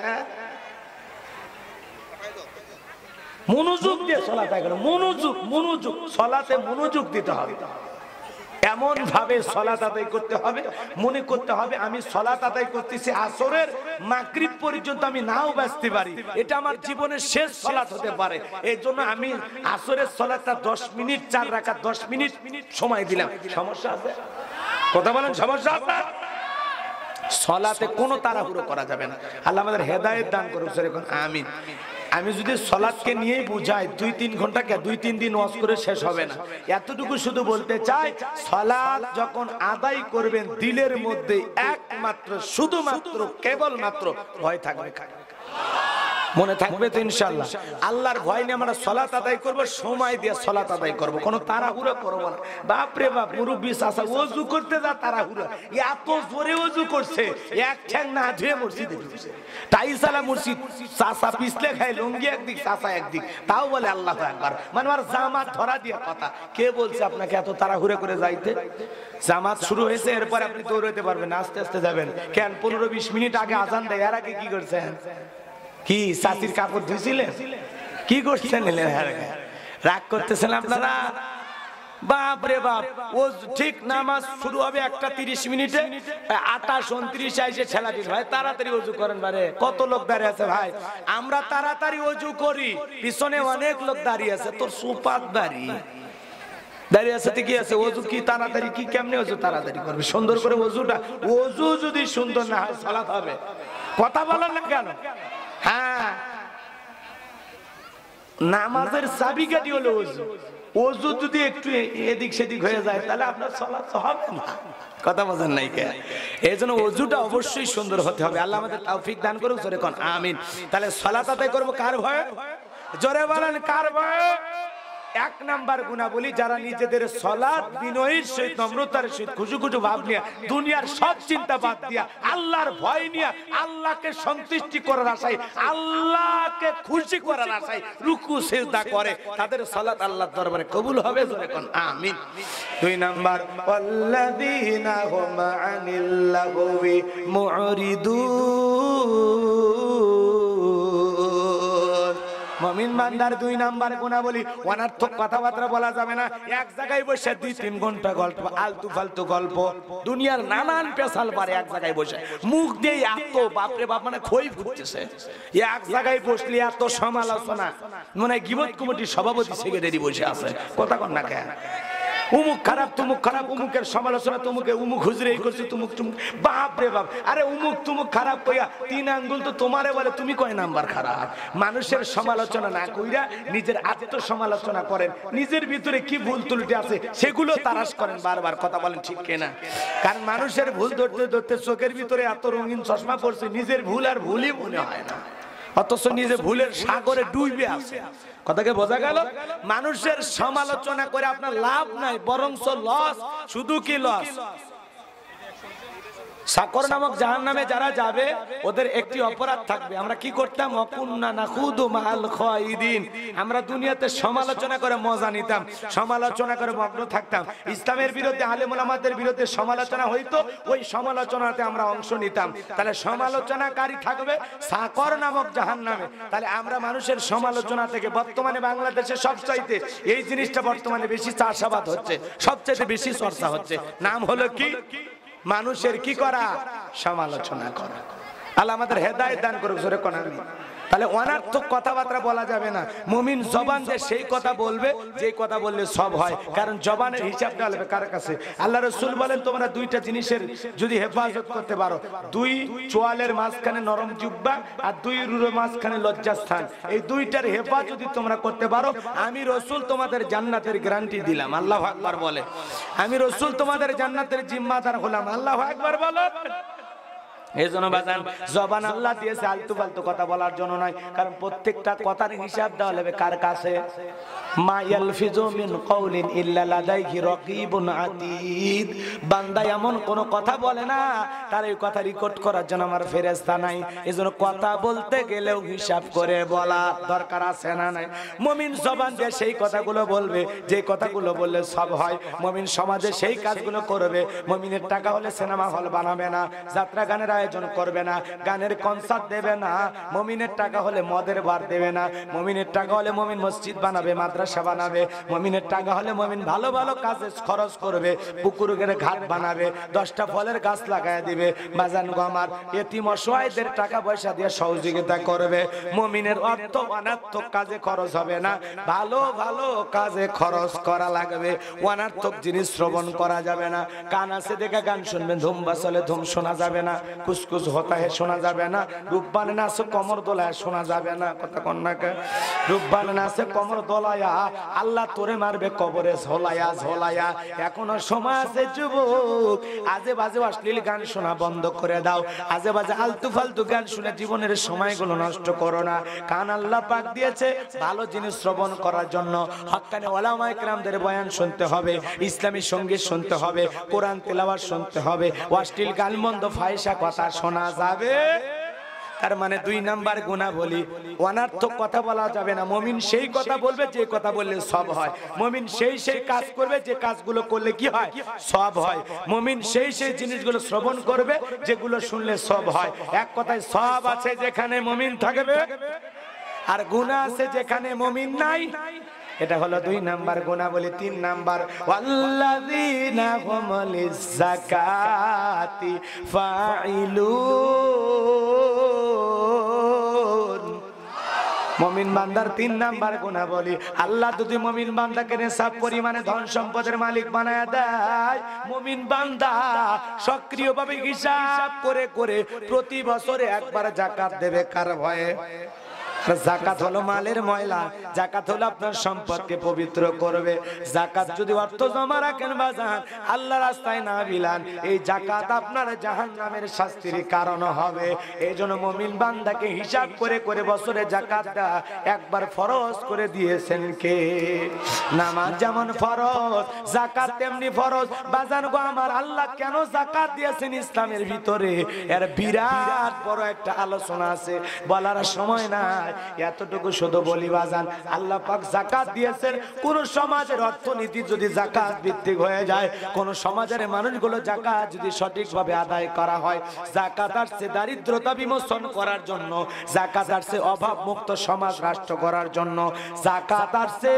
মনোযোগ দিয়ে সালাত আদায় করো, মনোযোগ, মনোযোগ, সালাতে মনোযোগ দিতে হবে। এমন ভাবে সালাত আদায় করতে হবে, মনে করতে হবে আমি সালাত আদায় করতেছি আসরের মাগরিব পর্যন্ত আমি নাও বাঁচতে পারি, এটা আমার জীবনের শেষ সালাত হতে পারে। এই জন্য আমি আসরের সালাতটা দশ মিনিট, চার রাকাত দশ মিনিট সময় দিলাম। সমস্যা আছে? কথা বলেন, সমস্যা আছে? সালাতে কোনো তাড়াহুড়ো করা যাবে না। আল্লাহ আমাদের হেদায়েত দান করুন। আমিন। আমি যদি সালাতকে নিয়ে বুঝাই, দুই তিন ঘন্টা কে দুই তিন দিন ওয়াজ করে শেষ হবে না। এতটুকু শুধু বলতে চাই, সালাত যখন আদায় করবেন দিলের মধ্যে একমাত্র শুধুমাত্র কেবলমাত্র ভয় থাকবে। মনে থাকবে তো ইনশাআল্লাহ? আল্লাহর ভয় নিয়ে আমরা সালাত আদায় করব, সময় দিয়ে সালাত আদায় করব, কোনো তাড়াহুড়ো করব না। বাপ রে বাপ, মুরব্বি চাচা ওযু করতে যা তাড়াহুড়ো, এত জোরে ওযু করছে, এক ঠ্যাং না ধুয়ে মসজিদে ঢুকছে। টাইসালা মসজিদ, চাচা পিছলে খায়, লুঙ্গি একদিক চাচা একদিক, তাও বলে আল্লাহু আকবার। মানে আমার জামাত ধরা দিয়ে কথা। কে বলছে আপনাকে এত তাড়াহুড়ো করে যাইতে? জামাত শুরু হয়েছে, এরপর আপনি দৌড়াতে পারবেন, আস্তে আস্তে যাবেন। কেন পনেরো বিশ মিনিট আগে আজান দেয়, এর আগে কি করছেন? কি চাচির কাপড় ধুইছিলেন? কি করছেন রাগ করতেছেন আপনারা? বাপ রে বাপ, ও ঠিক নামাজ শুরু হবে একটা তিরিশ মিনিটে, আঠাশ উনত্রিশ এসে ঠেলা দিন ভাই তাড়াতাড়ি ওযু করেন। বারে কত লোক দাঁড়িয়ে আছে ভাই, আমরা তাড়াতাড়ি ওযু করি, পিছনে অনেক লোক দাঁড়িয়ে আছে। তোর সুপাত দাঁড়িয়ে দাঁড়িয়ে আছে কি আছে? ওযু কি তাড়াতাড়ি কি কেমনে ওযু তাড়াতাড়ি করবে? সুন্দর করে ওযুটা, ওযু যদি সুন্দর না হয় সালাত হবে? কথা বলেন না কেন? হ্যাঁ, নামাজের চাবিকাঠি হলো ওযু। ওযু যদি একটু এদিক সেদিক হয়ে যায় তাহলে আপনার সালাত হবে না। কথা বলেন নাই কে? এইজন্য ওযুটা অবশ্যই সুন্দর হতে হবে। আল্লাহ আমাদের তৌফিক দান করুক, জোরে কোন আমিন। তাহলে সালাত আদায় করব কার ভয়ে? জোরে বলেন কার ভয়ে? এক নাম্বার গুনাহবলী, যারা নিজেদের সালাত বিনয়ের সহিত নম্রতার সহিত খুশু খুশু ভাব নিয়ে দুনিয়ার সব চিন্তা বাদ দিয়া আল্লাহর ভয় নিয়ে আল্লাহকে সন্তুষ্টি করার আশায়, আল্লাহকে খুশি করার আশায় রুকু সিজদা করে, তাদের সালাত আল্লাহর দরবারে কবুল হবে। জোরে কোন আমিন। দুই নাম্বার, ওয়াল্লাযীনা হুম আনিল লাগwi মুরিদুন। মুমিন বান্দার দুই নাম্বার গুনাহবলী, অনর্থক কথাবার্তা বলা যাবে না। এক জায়গায় বসে দুই তিন ঘন্টা গল্প, আলতু ফালতু গল্প, দুনিয়ার নানান পেশাল পারে এক জায়গায় বসে মুখ দিয়ে এত বাপরে বাপ মানে খই ফুটতেছে। এক জায়গায় বসলে এত সমালোচনা, মানে গীবত কমিটির সভাপতি সেক্রেটারি বসে আছে। কথা কন না কেন? উমুক খারাপ তুমুক খারাপ, উমুকের সমালোচনা তুমুকে, উমুক হুজুরে এই করছে তুমুক তুমুক, বাপ রে বাপ। আরে উমুক তুমুক খারাপ কইয়া তিন আঙ্গুল তো তোমারে বলে, তুমি কয় নাম্বার খারাপ? মানুষের সমালোচনা না কইরা নিজের আত্মসমালোচনা করেন, নিজের ভিতরে কি ভুল ত্রুটি আছে সেগুলো তারাশ করেন বারবার। কথা বলেন ঠিক কিনা? কারণ মানুষের ভুল ধরতে ধরতে চোখের ভিতরে এত রঙিন চশমা পড়ছে, নিজের ভুল আর ভুলই মনে হয় না, অথচ নিজে ভুলের সাগরে ডুবে আছে। কথাকে বোঝা গেল? মানুষের সমালোচনা করে আপনার লাভ নাই, বরঞ্চ লস। শুধু কি লস? সাকর নামক জাহান্নামে যারা যাবে ওদের একটি অপরাধ থাকবে। আমরা কি করতাম? ওয়াকুন্না নাখুদু মাআল খায়িদিন। আমরা দুনিয়াতে সমালোচনা করে মজা নিতাম, সমালোচনা করে মগ্ন থাকতাম। ইসলামের বিরুদ্ধে, আলেম ওলামাদের বিরুদ্ধে সমালোচনা হইতো, ওই সমালোচনাতে আমরা অংশ নিতাম। তাহলে সমালোচনাকারী থাকবে সাকর নামক জাহান্নামে। তাহলে আমরা মানুষের সমালোচনা থেকে বর্তমানে বাংলাদেশে সবচাইতে এই জিনিসটা বর্তমানে বেশি চাষাবাদ হচ্ছে, সবচাইতে বেশি চর্চা হচ্ছে। নাম হলো কি? মানুষের কি করা? সমালোচনা করা। আল্লাহ আমাদের হেদায়েত দান করুক, জোরে কোন আমিন। তাহলে অনার্থক কথাবার্তা বলা যাবে না। মুমিন জবান দিয়ে সেই কথা বলবে যে কথা বললে সব হয়, কারণ জবানের হিসাব দেওয়া হবে কার কাছে? আল্লাহ রাসূল বলেন, তোমরা দুইটা জিনিসের যদি হেফাজত করতে পারো, দুই চোয়ালের মাঝখানে নরম জিহ্বা আর দুই রুর মাঝখানে লজ্জাস্থান, এই দুইটার হেফাজত যদি তোমরা করতে পারো, আমি রাসূল তোমাদের জান্নাতের গ্যারান্টি দিলাম। আল্লাহু আকবার বলে। আমি রাসূল তোমাদের জান্নাতের জিম্মাদার হলাম। আল্লাহু আকবার বলো। এই জন্য বাজান, জবান আল্লাহ দিয়েছে আলতু ফালতু কথা বলার জন্য নয়, কারণ প্রত্যেকটা কথার হিসাব দেওয়া হবে কার কাছে? মা ইয়ালফিজু মিন কাউলিন ইল্লা লাদাইহি রাকিবুন আতীদ। বান্দা এমন কোন কথা বলে না তার এই কথা রেকর্ড করার জন্য আমার ফেরেশতা নাই। এজন্য কথা বলতে গেলেও হিসাব করে বলা দরকার আছে না নাই? মুমিন জবান দিয়ে সেই কথাগুলো বলবে যে কথাগুলো বললে সব হয়। মুমিন সমাজে সেই কাজগুলো করবে। মুমিনের টাকা হলে সিনেমা হল বানাবে না, যাত্রা গানের আয়োজন করবে না, গানের কনসার্ট দেবে না। মুমিনের টাকা হলে মদের বার দেবে না। মুমিনের টাকা হলে মুমিন মসজিদ বানাবে, মাদ্রাসা বানাবে। মুমিনের টাকা হলে মুমিন ভালো ভালো কাজে খরচ করবে, পুকুরের ঘাট বানাবে, দশটা ফলের গাছ লাগায় দিবে। বাজান গো আমার, এতিম অসহায়দের টাকা পয়সা দিয়ে সহযোগিতা করবে। মুমিনের অর্থ অনার্থক কাজে খরচ হবে না, ভালো ভালো কাজে খরচ করা লাগবে। অনার্থক জিনিস শ্রবণ করা যাবে না। কান আছে দেখে গান শুনবেন, ধুম বাসলে ধুম শোনা যাবে না, কুসকুস হতা হে শোনা যাবে না, রূপবান নাচে কমর দোলায় শোনা যাবে না। কথা কন্যাকে, রূপবান নাচে কমর দোলায়া আল্লাহ তোরে মারবে কবরে ঝোলায়া ঝোলায়া। এখনো সময় আছে যুবক, আজে বাজে অশ্লীল গান শোনা বন্ধ করে দাও। আজে বাজে আলতু ফালতু গান শুনে জীবনের সময়গুলো নষ্ট করো না। কান আল্লাহ পাক দিয়েছে ভালো জিনিস শ্রবণ করার জন্য। হক্কানি ওলামায়ে কেরামদের বয়ান শুনতে হবে, ইসলামী সঙ্গীত শুনতে হবে, কোরআন তেলাওয়াত শুনতে হবে। অশ্লীল গান মন্দ ফাহিশা কথা শোনা যাবে। তার মানে দুই নাম্বার গুনাহবলী, অনার্থক কথা বলা যাবে না। মুমিন সেই কথা বলবে যে কথা বললে সব হয়। মুমিন সেই সেই কাজ করবে যে কাজগুলো করলে কি হয়? সব হয়। মুমিন সেই সেই জিনিসগুলো শ্রবণ করবে যেগুলো শুনলে সব হয়। এক কথায় সব আছে যেখানে মুমিন থাকবে। আর গুনাহ আছে যেখানে মুমিন নাই, এটা হলো দুই নাম্বার গুনাহ। বলি তিন নাম্বার, ওয়াল্লাযীনা হুম লিয-যাকাতি ফাইলুন। মুমিন বান্দার তিন নাম্বার গুনাহ বলি, আল্লাহ যদি মুমিন বান্দাকে নেশাব পরিমাণে ধন সম্পদের মালিক বানায় দেয়, মুমিন বান্দা সক্রিয়ভাবে হিসাব করে করে প্রতি বছরে একবার যাকাত দেবে। কার ভয়ে? যাকাত হলো মালের ময়লা, যাকাত হলো আপনার সম্পদকে পবিত্র করবে। যাকাত যদি অর্থ জমা রাখেন বাজান, আল্লাহ রাস্তায় না বিলান, এই যাকাত আপনার জাহান্নামের শাস্তির কারণ হবে। এই জন্য মুমিন বান্দাকে হিসাব করে করে বছরে যাকাতটা একবার ফরজ করে দিয়েছেন কে? নামাজ যেমন ফরজ, যাকাত তেমনি ফরজ। বাজান গো আমার, আল্লাহ কেন যাকাত দিয়েছেন ইসলামের ভিতরে, এর বিরাট বড় একটা আলোচনা আছে, বলার সময় নাই। এতটুকু শুধু বলি বাজান, আল্লাহ পাক যাকাত দিয়েছেন। কোন সমাজের অর্থনীতি যদি যাকাত ভিত্তিক হয়ে যায়, কোন সমাজের মানুষগুলো যাকাত যদি সঠিকভাবে আদায় করা হয়, যাকাত আসছে দারিদ্রতা বিমোচন করার জন্য, যাকাত আসছে অভাব মুক্ত সমাজ রাষ্ট্র করার জন্য, যাকাত আসছে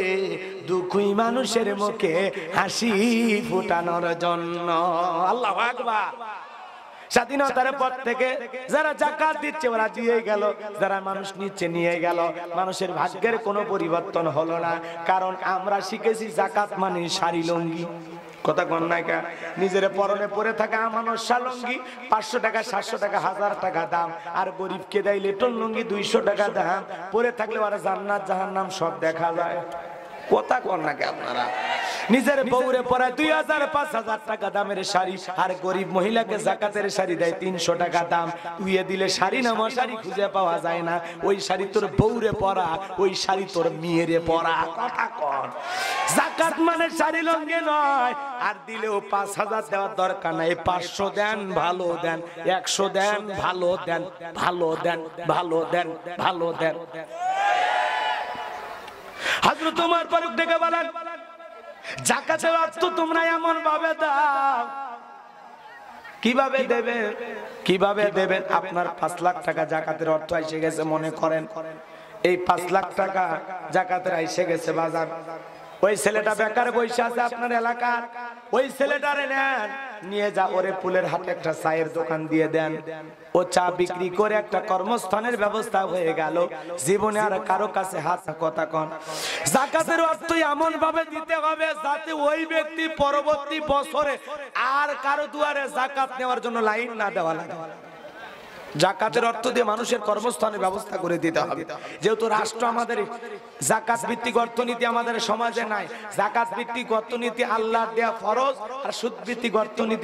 দুঃখী মানুষের মুখে হাসি ফুটানোর জন্য। আল্লাহু আকবার। স্বাধীনতার পর থেকে যারা যাকাত দিচ্ছে ওরা দিয়ে গেল, যারা মানুষ নিচ্ছে নিয়ে গেল, মানুষের ভাগ্যের কোনো পরিবর্তন হলো না। কারণ আমরা শিখেছি যাকাত মানে শাড়ি লুঙ্গি, কথা কন না কা, নিজের পরনে পরে থাকা আমানত শালঙ্গি পাঁচশো টাকা সাতশো টাকা হাজার টাকা দাম, আর গরিবকে দেয় লেটন লুঙ্গি দুইশো টাকা দাম, পরে থাকলে ওরা জান্নাত জাহান্নাম সব দেখা যায়। কথা কন না কে আপনারা? নিজের বউরে পরায় দুই হাজার পাঁচ হাজার টাকা দামের শাড়ি, আর গরিব মহিলাকে যাকাতের শাড়ি দেয় তিনশো টাকা দাম। উইয়ে দিলে শাড়ি না মশারি খুঁজে পাওয়া যায় না। ওই শাড়ি তোর বউরে পরা, ওই শাড়ি তোর মেয়েরে পরা। কথা কন। যাকাত মানে শাড়ি লঙ্গে নয়। আর দিলেও পাঁচ হাজার দেওয়ার দরকার নাই, পাঁচশো দেন ভালো দেন, একশো দেন ভালো দেন, ভালো দেন ভালো দেন ভালো দেন। হযরত ওমর ফারুক ডেকে বলেন, যাকাতের অর্থ তোমরা এমন ভাবে দাও। কিভাবে দেবেন? কিভাবে দেবেন? আপনার পাঁচ লাখ টাকা যাকাতের অর্থ এসে গেছে মনে করেন, এই পাঁচ লাখ টাকা যাকাতের এসে গেছে বাজার। ওই ছেলেটা বেকার বসে আছে আপনার এলাকার, ওই ছেলেটারে নেন, নিয়ে যা ওরে ফুলের হাটে একটা চায়ের দোকান দিয়ে দেন, ও চা বিক্রি করে একটা কর্মস্থানের ব্যবস্থা হয়ে গেল। জীবনে আর কারো কাছে হাত কথা কন। যাকাতের অর্থ এমন ভাবে দিতে হবে যাতে ওই ব্যক্তি পরবর্তী বছরে আর কারো দুয়ারে যাকাত নেওয়ার জন্য লাইন না দেওয়া লাগে। যাকাতের অর্থ দিয়ে মানুষের কর্মস্থানের ব্যবস্থা করে দিতে হবে। যেহেতু রাষ্ট্র আমাদের যাকাত ভিত্তিক অর্থনীতি আমাদের সমাজে নাই, যাকাত ভিত্তিক অর্থনীতি আল্লাহ দেয়া ফরজ, আর সুদ ভিত্তিক অর্থনীতি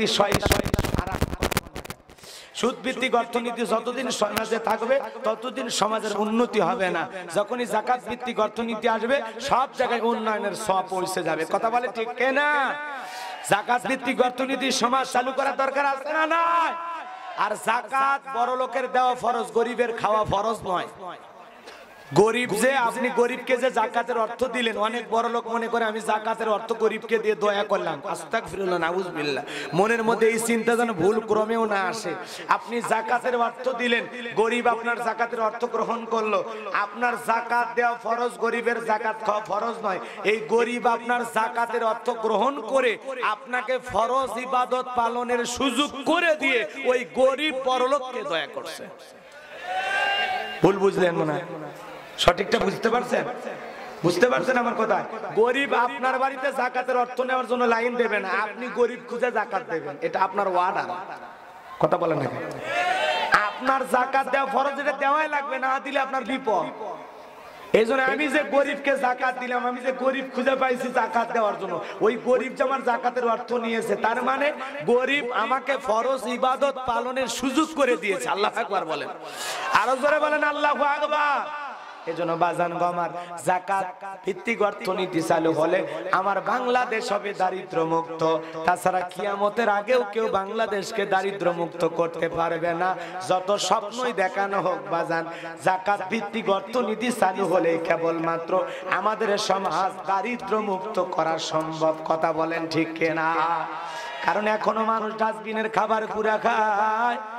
সুদ ভিত্তিক অর্থনীতি যতদিন সমাজে থাকবে ততদিন সমাজের উন্নতি হবে না। যখনই যাকাত ভিত্তিক অর্থনীতি আসবে সব জায়গায় উন্নয়নের সব পৌঁছে যাবে। কথা বলে ঠিক না? যাকাত ভিত্তিক অর্থনীতি সমাজ চালু করার দরকার আছে না নাই? আর যাকাত বড় লোকের দেওয়া ফরজ, গরিবের খাওয়া ফরজ নয়। গরিব যে আপনি গরিবকে যে যাকাতের অর্থ দিলেন, অনেক বড় লোক মনে করে আমি যাকাতের অর্থ গরিবকে দিয়ে দয়া করলাম। আস্তাগফিরুল্লাহ, নাউযুবিল্লাহ। মনের মধ্যে এই চিন্তা যেন ভুল ক্রমেও না আসে। আপনি যাকাতের অর্থ দিলেন, গরিব আপনার যাকাতের অর্থ গ্রহণ করলো। আপনার যাকাত দেওয়া ফরজ, গরিবের যাকাত খাওয়া ফরজ নয়। এই গরিব আপনার যাকাতের অর্থ গ্রহণ করে আপনাকে ফরজ ইবাদত পালনের সুযোগ করে দিয়ে ওই গরিব বড়লোককে দয়া করছে। ভুল বুঝলেন মনে হয়? সঠিকটা বুঝতে পারছেন? বুঝতে পারছেন আমার কথা? গরিব আপনার বাড়িতে যাকাতের অর্থ নেওয়ার জন্য লাইন দেবে না, আপনি গরিব খুঁজে যাকাত দেবেন, এটা আপনার ওয়াদা। কথা বলেন না? আপনার যাকাত দেওয়া ফরজ, এটা দেওয়াই লাগবে, না দিলে আপনার বিপদ। এই জন্য আমি যে গরিবকে যাকাত দিলাম, আমি যে গরিব খুঁজে পাইছি যাকাত দেওয়ার জন্য, ওই গরিব যে আমার যাকাতের অর্থ নিয়েছে, তার মানে গরিব আমাকে ফরজ ইবাদত পালনের সুযোগ করে দিয়েছে। আল্লাহু আকবার বলেন, আরো জোরে বলেন আল্লাহু আকবার। এজন্য বাজান গমার যাকাত ভিত্তিক অর্থনীতি চালু হলে আমার বাংলাদেশ হবে দারিদ্র মুক্ত। তাছাড়া কিয়ামতের আগেও কেউ বাংলাদেশকে দারিদ্র মুক্ত করতে পারবে না, যত স্বপ্নই দেখানো হোক বাজান। যাকাত ভিত্তিক অর্থনীতি চালু হলে কেবলমাত্র আমাদের সমাজ দারিদ্র মুক্ত করা সম্ভব। কথা বলেন ঠিক কিনা? কারণ এখনো মানুষ ডাস্টবিনের খাবার পুরা খায়,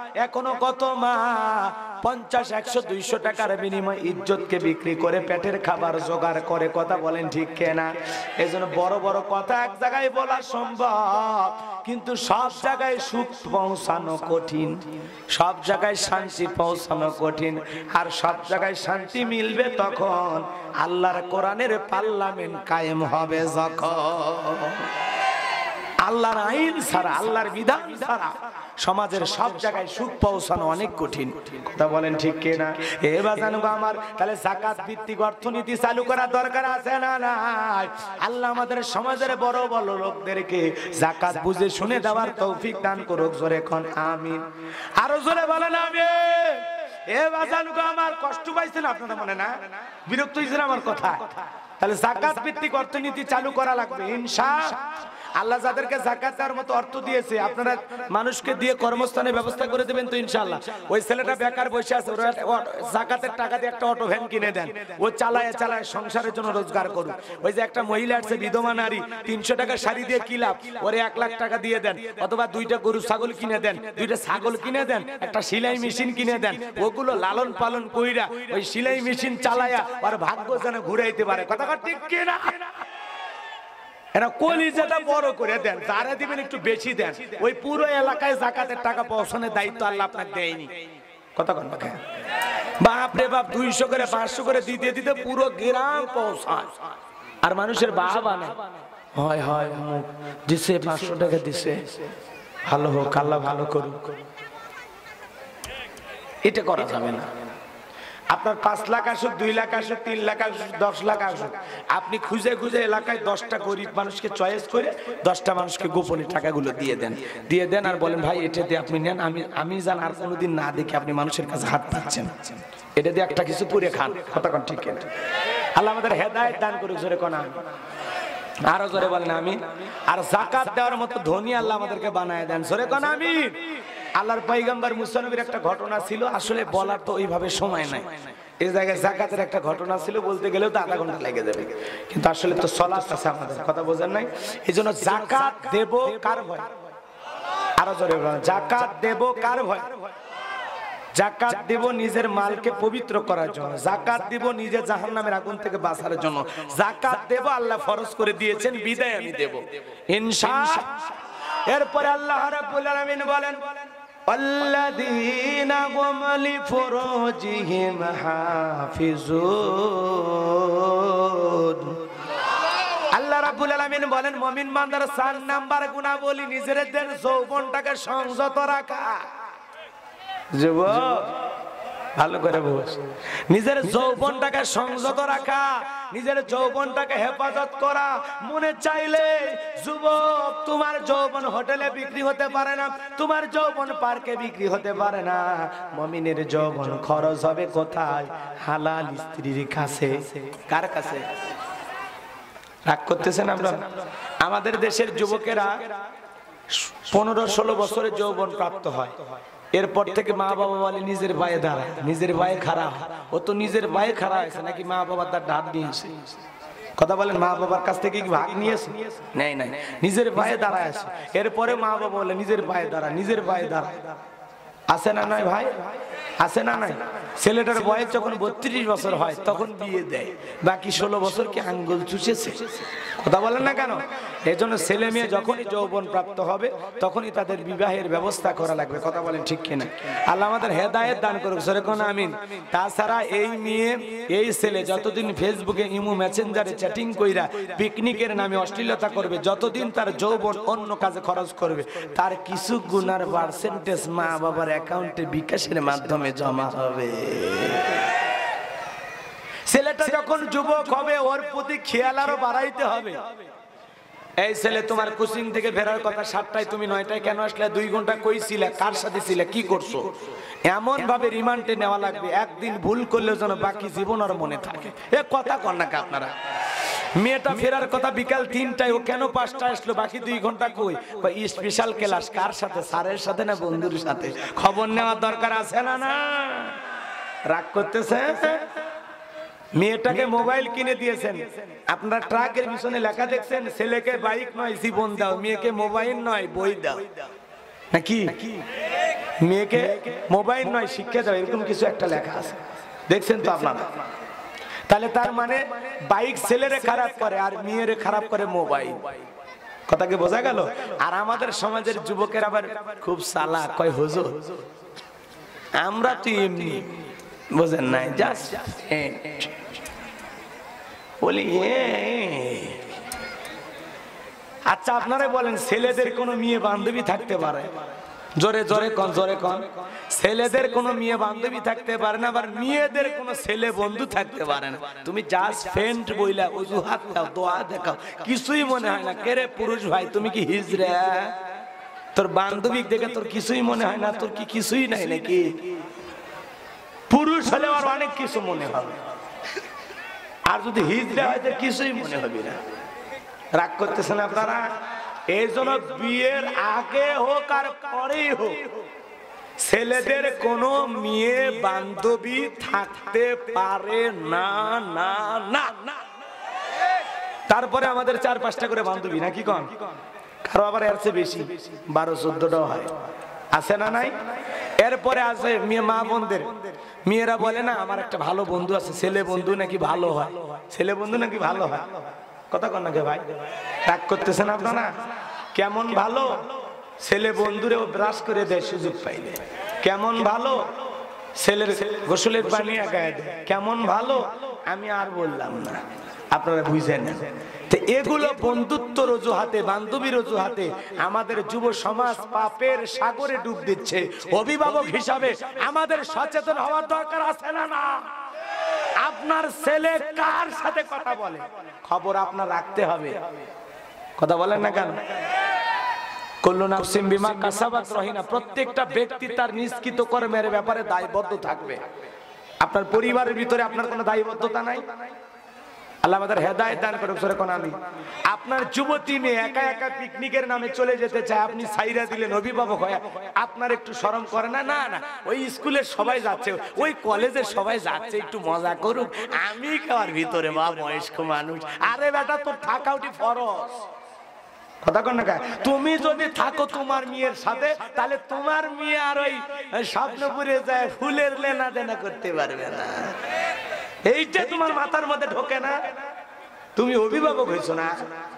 এখনো কত মা পঞ্চাশ একশো দুইশো টাকার বিনিময়ে ইজ্জতকে বিক্রি করে পেটের খাবার জোগাড় করে, কথা বলেন ঠিক কিনা? এই জন্য বড় বড় কথা এক জায়গায় বলা সম্ভব, কিন্তু সব জায়গায় সুখ পৌঁছানো কঠিন, সব জায়গায় শান্তি পৌঁছানো কঠিন। আর সব জায়গায় শান্তি মিলবে তখন আল্লাহর কোরআনের পার্লামেন্ট কায়েম হবে যখন। আল্লাহর আইন ছাড়া, আল্লাহর বিধান ছাড়া সমাজের সব জায়গায় সুখ পৌঁছানো অনেক কঠিন, কথা বলেন ঠিক কিনা? এবার জানো আমার, তাহলে যাকাত ভিত্তিক অর্থনীতি চালু করা দরকার আছে না নাই? আল্লাহ আমাদের সমাজের বড় বড় লোকদেরকে যাকাত বুঝে শুনে দেওয়ার তৌফিক দান করুক, জোরে কোন আমিন। আরো জোরে বলেন আমিন। এবার জানো আমার, কষ্ট পাইছেন আপনারা মনে না? বিরক্ত হয়েছেন আমার কথা? তাহলে যাকাত ভিত্তিক অর্থনীতি চালু করা লাগবে ইনশাআল্লাহ। আল্লাহ যাদেরকে যাকাত দেওয়ার মতো অর্থ দিয়েছে, আপনারা মানুষকে দিয়ে কর্মস্থানের ব্যবস্থা করে দেবেন তো ইনশাআল্লাহ। ওই ছেলেটা বেকার বসে আছে, যাকাতের টাকা দিয়ে একটা অটো ভ্যান কিনে দেন, ও চালায় চালায় সংসারের জন্য রোজগার করুন। ওই যে একটা মহিলা আছে বিধবা নারী, তিনশো টাকা শাড়ি দিয়ে কি লাভ, ওরে এক লাখ টাকা দিয়ে দেন, অথবা দুইটা গরু ছাগল কিনে দেন, দুইটা ছাগল কিনে দেন, একটা সেলাই মেশিন কিনে দেন, ওগুলো লালন পালন কইরা ওই সেলাই মেশিন চালায়া আর ভাগ্য যেন ঘুরাইতে পারে, কথা ঠিক কিনা? এরা কলিজাটা বড় করে দেন, যারা দিবেন একটু বেশি দেন, ওই পুরো এলাকায় যাকাতের টাকা পৌঁছানোর দায়িত্ব আল্লাহ আপনাকে দেয়নি, কথা কোন বাবা? বাপ রে বাপ, দুইশো করে পাঁচশো করে দিতে দিতে পুরো গ্রাম পৌঁছায়, আর মানুষের বাবা না হয় হয় দিছে পাঁচশো টাকা দিছে, ভালো হোক, আল্লাহ ভালো করুক, এটা করা যাবে না। আপনার পাঁচ লাখ আসুক, দুই লাখ আসুক, তিন লাখ আসুক, দশ লাখ আসুক, আপনি খুঁজে খুঁজে এলাকায় দশটা গরিব মানুষকে চয়েস করে দশটা মানুষকে গোপনে টাকাগুলো দিয়ে দেন, দিয়ে দেন আর বলেন ভাই এটা দিয়ে আপনি নেন, আমি আমি জান আর কোনোদিন না দেখে আপনি মানুষের কাছে হাত পাচ্ছেন, এটা দিয়ে একটা কিছু করে খান, কথা কোন ঠিক কিনা? আল্লাহ আমাদের হেদায়েত দান করুক, জোরে কোন আমিন। আরো জোরে বলেন আমিন। আর যাকাত দেওয়ার মতো ধনী আল্লাহ আমাদেরকে বানায় দেন, জোরে কোন আমিন। আল্লাহর পয়গম্বর মুসা নবীর একটা ঘটনা ছিল, আসলে বলার তো ওইভাবে সময় নাই, এই জায়গায় যাকাতের একটা ঘটনা ছিল, বলতে গেলেও তো আধা ঘন্টা লেগে যাবে, কিন্তু আসলে তো সালাত আছে আমাদের, কথা বোঝেন নাই? এই জন্য যাকাত দেব কার ভয়? আরো জোরে বলেন, যাকাত দেব কার ভয়? যাকাত দেব নিজের মালকে পবিত্র করার জন্য, যাকাত দেব নিজে জাহান্নামের আগুন থেকে বাঁচার জন্য, যাকাত দেব আল্লাহ ফরজ করে দিয়েছেন, বিদায় আমি দেব ইনশাআল্লাহ। এরপরে আল্লাহ রাব্বুল আলামিন বলেন, আল্লাযীনা হুম লিফুরুজিহিম হাফিজুন। আল্লাহ রাব্বুল আলামিন বলেন, মুমিন বান্দার চার নাম্বার গুণাবলী নিজেদের যৌবনটাকে সংযত রাখা। যুবক ভালো করে বস, নিজের যৌবনটাকে সংযত রাখা, নিজের যৌবনটাকে হেফাজত করা। মনে চাইলে যুবক, তোমার যৌবন হোটেলে বিক্রি হতে পারে না, তোমার যৌবন পার্কে বিক্রি হতে পারে না। মুমিনের যৌবন খরচ হবে কোথায়? হালাল স্ত্রীর কাছে। কার কাছে? রাগ করতেছেন আপনারা? আমাদের দেশের যুবকেরা পনেরো ষোলো বছরের যৌবন প্রাপ্ত হয়, এরপর থেকে মা বাবা বলে নিজের পায়ে দাঁড়ায়, নিজের পায়ে খাড়া। ও তো নিজের পায়ে খাড়া হয়েছে নাকি মা বাবা তার ঢাক নিয়েছে? কথা বলেন, মা বাবার কাছ থেকে কি ভাগ নিয়েছে? নাই নাই, নিজের পায়ে দাঁড়ায় আছে। এরপরে মা বাবা বলে নিজের পায়ে দাঁড়া, নিজের পায়ে দাঁড়া। আছে না নাই ভাই? আছে না নাই? ছেলেটার বয়স যখন বত্রিশ বছর হয় তখন বিয়ে দেয়, বাকি ষোলো বছর কি আঙ্গুল চুষেছে? কথা বলেন না কেন? এই জন্য ছেলে মেয়ে যখনই যৌবন প্রাপ্ত হবে তখনই তাদের বিবাহের ব্যবস্থা করা লাগবে, কথা বলেন ঠিক কিনা? আল্লাহ আমাদের হেদায়েত দান করুক, সরে কোন আমিন। তাছাড়া এই মেয়ে এই ছেলে যতদিন ফেসবুকে ইমো মেসেঞ্জারে চ্যাটিং কইরা পিকনিকের নামে অশ্লীলতা করবে, যতদিন তার যৌবন অন্য কাজে খরচ করবে, তার কিছু গুনার পার্সেন্টেজ মা বাবার অ্যাকাউন্টে বিকাশের মাধ্যমে জমা হবে। ছেলেটা যখন যুবক হবে ওর প্রতি খেয়াল আরো বাড়াইতে হবে। এই ছেলে, তোমার কোচিং থেকে ফেরার কথা সাতটায়, তুমি নয়টায় কেন আসলে? দুই ঘন্টা কই ছিলে? কার সাথে ছিলে? কি করছো? এমন ভাবে রিমান্ডে নেওয়া লাগবে, একদিন ভুল করলেও যেন বাকি জীবন আর মনে থাকে। এ কথা কর না আপনারা? মেয়েটা ফেরার কথা বিকাল তিনটায়, ও কেন পাঁচটায় আসলো? বাকি দুই ঘন্টা কই? Special class. কার সাথে? স্যারের সাথে না বন্ধুর সাথে? খবর নেওয়ার দরকার আছে না? না রাগ করতেছে? মেয়েটাকে মোবাইল কিনে দিয়েছেন, আপনারা ট্রাকের পিছনে লেখা দেখছেন, ছেলেকে বাইক নয় জীবন দাও, মেয়েকে মোবাইল নয় বই দাও, নাকি? মেয়েকে মোবাইল নয় শিক্ষা দাও, এরকম কিছু একটা লেখা আছে, দেখছেন তো আপনারা? তাহলে তার মানে বাইক ছেলেরে খারাপ করে আর মেয়েরে খারাপ করে মোবাইল। কথা কি বোঝা গেল? আর আমাদের সমাজের যুবকের আবার খুব চালাক, কয় হুজুর আমরা তো এমনি, বোঝেন নাই, জাস্ট বলি। আচ্ছা আপনারা বলেন, ছেলেদের কোনো মেয়ে বান্ধবী থাকতে পারে? জোরে জোরে কন, জোরে কন। ছেলেদের কোনো মেয়ে বান্ধবী থাকতে পারে না, আবার মেয়েদের কোনো ছেলে বন্ধু থাকতে পারে না। তুমি জাস্ট ফ্রেন্ড বইলা অজুহাত দাও, দোয়া দেখাও, কিছুই মনে হয় না। কেরে পুরুষ ভাই তুমি কি হিজড়া? তোর বান্ধবী দেখে তোর কিছুই মনে হয় না? তোর কি কিছুই নাই নাকি? পুরুষ হলে আর অনেক কিছু মনে হবে, আর যদি হিজড়া হয় তো কিছুই মনে হবে না। রাগ করতেছেন আপনারা? এই জন্য বিয়ের আগে হোক আর পরেই হোক ছেলেদের কোনো মেয়ে বান্ধবী থাকতে পারে না, না না। তারপরে আমাদের চার পাঁচটা করে বান্ধবী, নাকি কন? কারো আবার এর চেয়ে বেশি, বারো চোদ্দটাও হয়, আছে না নাই? এরপরে আছে মেয়ে মা বোনদের, মেয়েরা বলে না আমার একটা ভালো বন্ধু আছে, ছেলে বন্ধু নাকি ভালো হয়, ছেলে বন্ধু নাকি ভালো হয়। কথা কন নাকি ভাই? রাগ করতেছেন আপনারা? কেমন ভালো? ছেলে বন্ধুরেও ব্রাশ করে দেয় সুযোগ পাইলে। কেমন ভালো? ছেলের গোসলের পানি আগায় দেয়। কেমন ভালো? আমি আর বললাম না, আপনারা বুঝেন না। তো এগুলো বন্ধুত্বর অজুহাতে, বান্ধবীর অজুহাতে আমাদের যুব সমাজ পাপের সাগরে ডুব দিচ্ছে। অভিভাবক হিসাবে আমাদের সচেতন হওয়ার দরকার আছে না? না। আপনার ছেলে কার সাথে কথা বলে খবর আপনার রাখতে হবে। কথা বলেন না কেন? কুল্লু নাফসিন বিমা কাসাবাত রহিনা, প্রত্যেকটা ব্যক্তি তার নিষ্কৃত কর্মের ব্যাপারে দায়বদ্ধ থাকবে। আপনার পরিবারের ভিতরে আপনার কোনো দায়বদ্ধতা নাই? আল্লাহ আমাদের হেদায়েত দান করুক। সরে কোন আমি আপনার যুবতী মেয়ে একা একা পিকনিকের নামে চলে যেতে চায়, আপনি সাইরা দিলেন, অভিভাবক হয়, আপনার একটু শরম করে না? না না, ওই স্কুলের সবাই যাচ্ছে, ওই কলেজের সবাই যাচ্ছে, একটু মজা করুক, আমি খাওয়ার ভিতরে বা বয়স্ক মানুষ। আরে বেটা তোর থাকা উঠি ফরজ। কথা কন না? তুমি যদি থাকো তোমার মেয়ের সাথে, তাহলে তোমার মেয়ে আর ওই স্বপ্নপুরে যায় ফুলের লেনা দেনা করতে পারবে না। এইটা তোমার মাথার মধ্যে ঢোকে না? তুমি অভিভাবক হয়েছো না?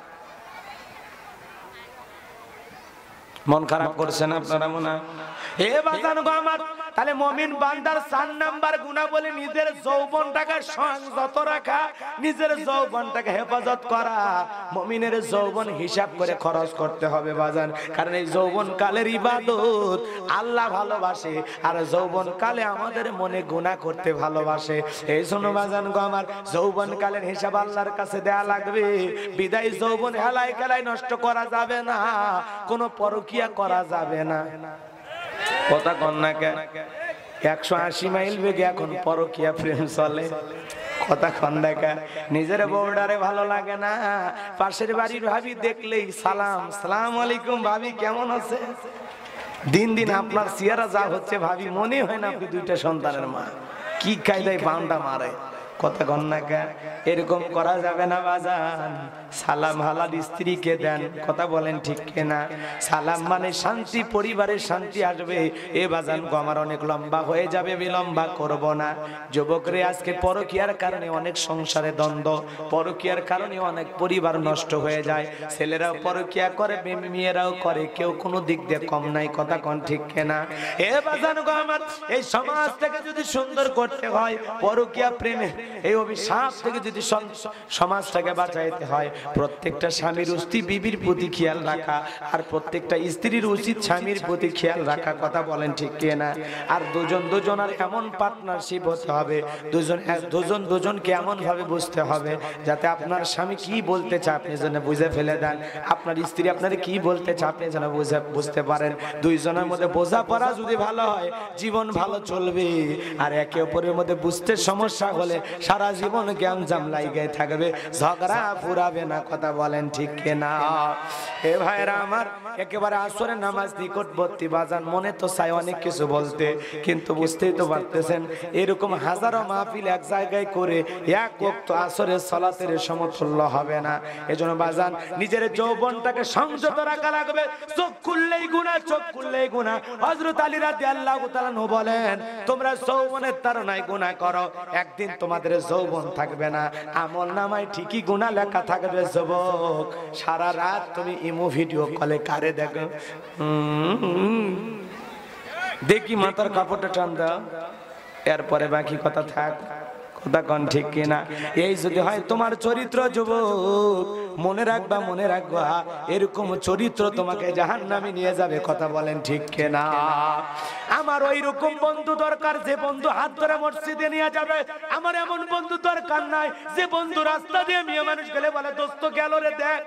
মন খারাপ করছেন আপনারা মনে হয়? এ বাজান গো আমার, তাহলে মুমিন বান্দার চার নাম্বার গুনাহ বলে নিজের যৌবনটাকে সংযত রাখা, নিজের যৌবনটাকে হেফাজত করা। মুমিনের যৌবন হিসাব করে খরচ করতে হবে বাজান, কারণ এই যৌবন কালের ইবাদত আল্লাহ ভালোবাসে, আর যৌবন কালে আমাদের মনে গুনাহ করতে ভালোবাসে। এই জন্য বাজান গো আমার, যৌবন কালের হিসাব আল্লাহর কাছে দেয়া লাগবে। বিদায় যৌবন হেলায় খেলায় নষ্ট করা যাবে না, কোনো পরকিয়া করা যাবে না। কথা কন না কেন? একশো আশি মাইল বেগে এখন পরকিয়া প্রেম চলে। কথা কন দেখা, নিজের বউডারে ভালো লাগে না, পাশের বাড়ির ভাবি দেখলেই সালাম, সালাম আলাইকুম ভাবি কেমন আছে? দিন দিন আপনার চেহারা যা হচ্ছে ভাবি মনে হয় না আপনি দুইটা সন্তানের মা। কি কায়দায় বান্দা মারে। কথা কন না কেন? এরকম করা যাবে না বাজান। সালাম হালাল স্ত্রীকে দেন। কথা বলেন ঠিক কিনা? সালাম মানে শান্তি, পরিবারের শান্তি আসবে। এ বাজান গো আমার অনেক লম্বা হয়ে যাবে, বিলম্বা করব না। যুবকরে আজকে পরকিয়ার কারণে অনেক সংসারে দ্বন্দ্ব, পরকিয়ার কারণে অনেক পরিবার নষ্ট হয়ে যায়। ছেলেরাও পরকিয়া করে, মেয়েরাও করে, কেউ কোনো দিক দিয়ে কম নাই। কথা কন ঠিক কিনা? এ বাজান গো আমার, এই সমাজটাকে যদি সুন্দর করতে হয়, পরকিয়া প্রেমে এই অভিশাপ থেকে যদি সমাজটাকে বাঁচাইতে হয়, প্রত্যেকটা স্বামীর উচিত বিবির প্রতি খেয়াল রাখা, আর প্রত্যেকটা স্ত্রীর উচিত স্বামীর প্রতি খেয়াল রাখা। কথা বলেন ঠিক কিনা? আর দুজন দুজনের এমন পার্টনারশিপ হতে হবে, দুজন দুজন দুজনকে এমন ভাবে বুঝতে হবে যাতে আপনার স্বামী কি বলতে চায় আপনি যেন বুঝে ফেলে দেন, আপনার স্ত্রী আপনার কি বলতে চায় আপনি যেন বুঝে বুঝতে পারেন। দুইজনের মধ্যে বোঝাপড়া যদি ভালো হয়, জীবন ভালো চলবে। আর একে অপরের মধ্যে বুঝতে সমস্যা হলে সারা জীবন গ্যাঞ্জাম লাইগায় থাকবে, ঝগড়া ফুরাবে না, কথা বলেন ঠিক কিনা? এ ভাইরা আমার, একেবারে আসরের নামাজ নিকটবর্তী বাজান, মনে তো চাই অনেক কিছু বলতে, কিন্তু বুঝতেই তো পারতেছেন এরকম হাজারো মাহফিল এক জায়গায় করে এক ওয়াক্ত আসরের সালাতের সমতুল্য হবে না। এজন্য বাজান নিজের যৌবনটাকে সংযত রাখা লাগবে। চোখ খুললেই গুনাহ, চোখ খুললেই গুনাহ। হযরত আলী রাদিয়াল্লাহু তাআলা নু বলেন, তোমরা যৌবনের তাড়নায় গুনাহ করো, একদিন তোমাদের যৌবন থাকবে না, আমল নামায় ঠিকই গুনাহ লেখা থাকবে। যুবক, সারা রাত তুমি ইমো ভিডিও কলে কারে দেখো, দেখি মাথার কাপড়টা টান দাও, এরপরে বাকি কথা থাক। কথা কোন ঠিক কিনা? এই যদি হয় তোমার চরিত্র যুবক, মনে রাখবা, মনে রাখবা, এরকম চরিত্র তোমাকে জাহান্নামে নিয়ে যাবে। কথা বলেন ঠিক কিনা? আমার ওই রকম বন্ধু দরকার যে বন্ধু হাত ধরে মসজিদে নিয়ে যাবে। আমার এমন বন্ধু দরকার নাই যে বন্ধু রাস্তা দিয়ে মেয়ে মানুষ গেলে বলে দোস্ত গেল রে দেখ।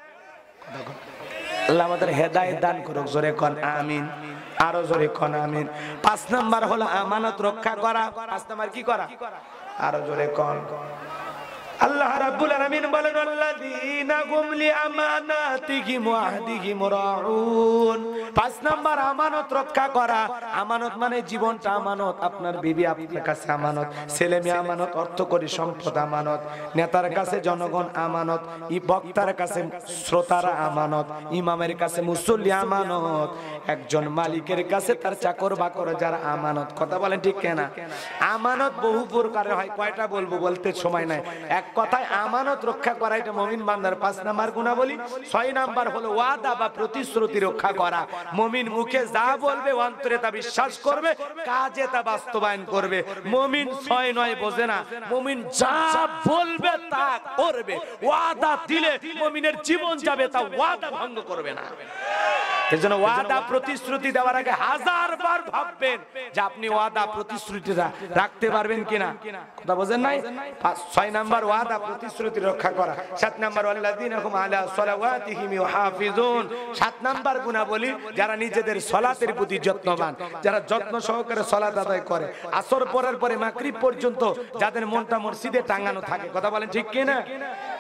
আল্লাহ আমাদের হেদায়েত দান করুক। জোরে কোন আমিন, আরো জোরে কোন আমিন। পাঁচ নাম্বার হলো আমানত রক্ষা করা। পাঁচ নাম্বার কি করা? আরো জোরে কোন। আল্লাহ রাব্বুল আলামিন বলেন, আল্লাযীনা হুম লিআমানাতিহিম ওয়া আহদিহিম রাউন। পাঁচ নাম্বার আমানত রক্ষা করা। আমানত মানে জীবনটা আমানত, আপনার বিবি আপনার কাছে আমানত, ছেলে মেয়ে আমানত, অর্থকরী সম্পদ আমানত, নেতার কাছে জনগণ আমানত, ই বক্তার কাছে শ্রোতারা আমানত, ইমামের কাছে মুসল্লি আমানত, একজন মালিকের কাছে তার চাকর বাকর যারা আমানত। কথা বলেন ঠিক কিনা? আমানত বহু প্রকারের হয়, কয়টা বলবো বলতে সময় নাই। এক কথায় আমানত রক্ষা করা এটা মুমিন বান্দার পাঁচ নাম্বার গুণাবলী। ছয় নাম্বার হলো ওয়াদা বা প্রতিশ্রুতি রক্ষা করা। মুমিন মুখে যা বলবে অন্তরে তা বিশ্বাস করবে, কাজে তা বাস্তবায়ন করবে। মুমিন ছয় নয় বোঝে না, মুমিন যা বলবে তা করবে। ওয়াদা দিলে মুমিনের জীবন যাবে, তা ওয়াদা ভঙ্গ করবে না। এজন্য ওয়াদা প্রতিশ্রুতি দেওয়ার আগে হাজার বার ভাববেন যে আপনি ওয়াদা প্রতিশ্রুতিটা রাখতে পারবেন কিনা। কথা বোঝেন নাই? ছয় নাম্বার ওয়াদা প্রতিশ্রুতি রক্ষা করা। সাত নাম্বার আল্লাযীনা হুম আলা সালাওয়াতিহিম ইউহাফিজুন। সাত নাম্বার গুণাবলী যারা নিজেদের সালাতের প্রতি যত্নবান, যারা যত্ন সহকারে সালাত আদায় করে। আসর পরের পরে মাগরিব পর্যন্ত যাদের মনটা মসজিদে টাঙানো থাকে। কথা বলেন ঠিক কিনা?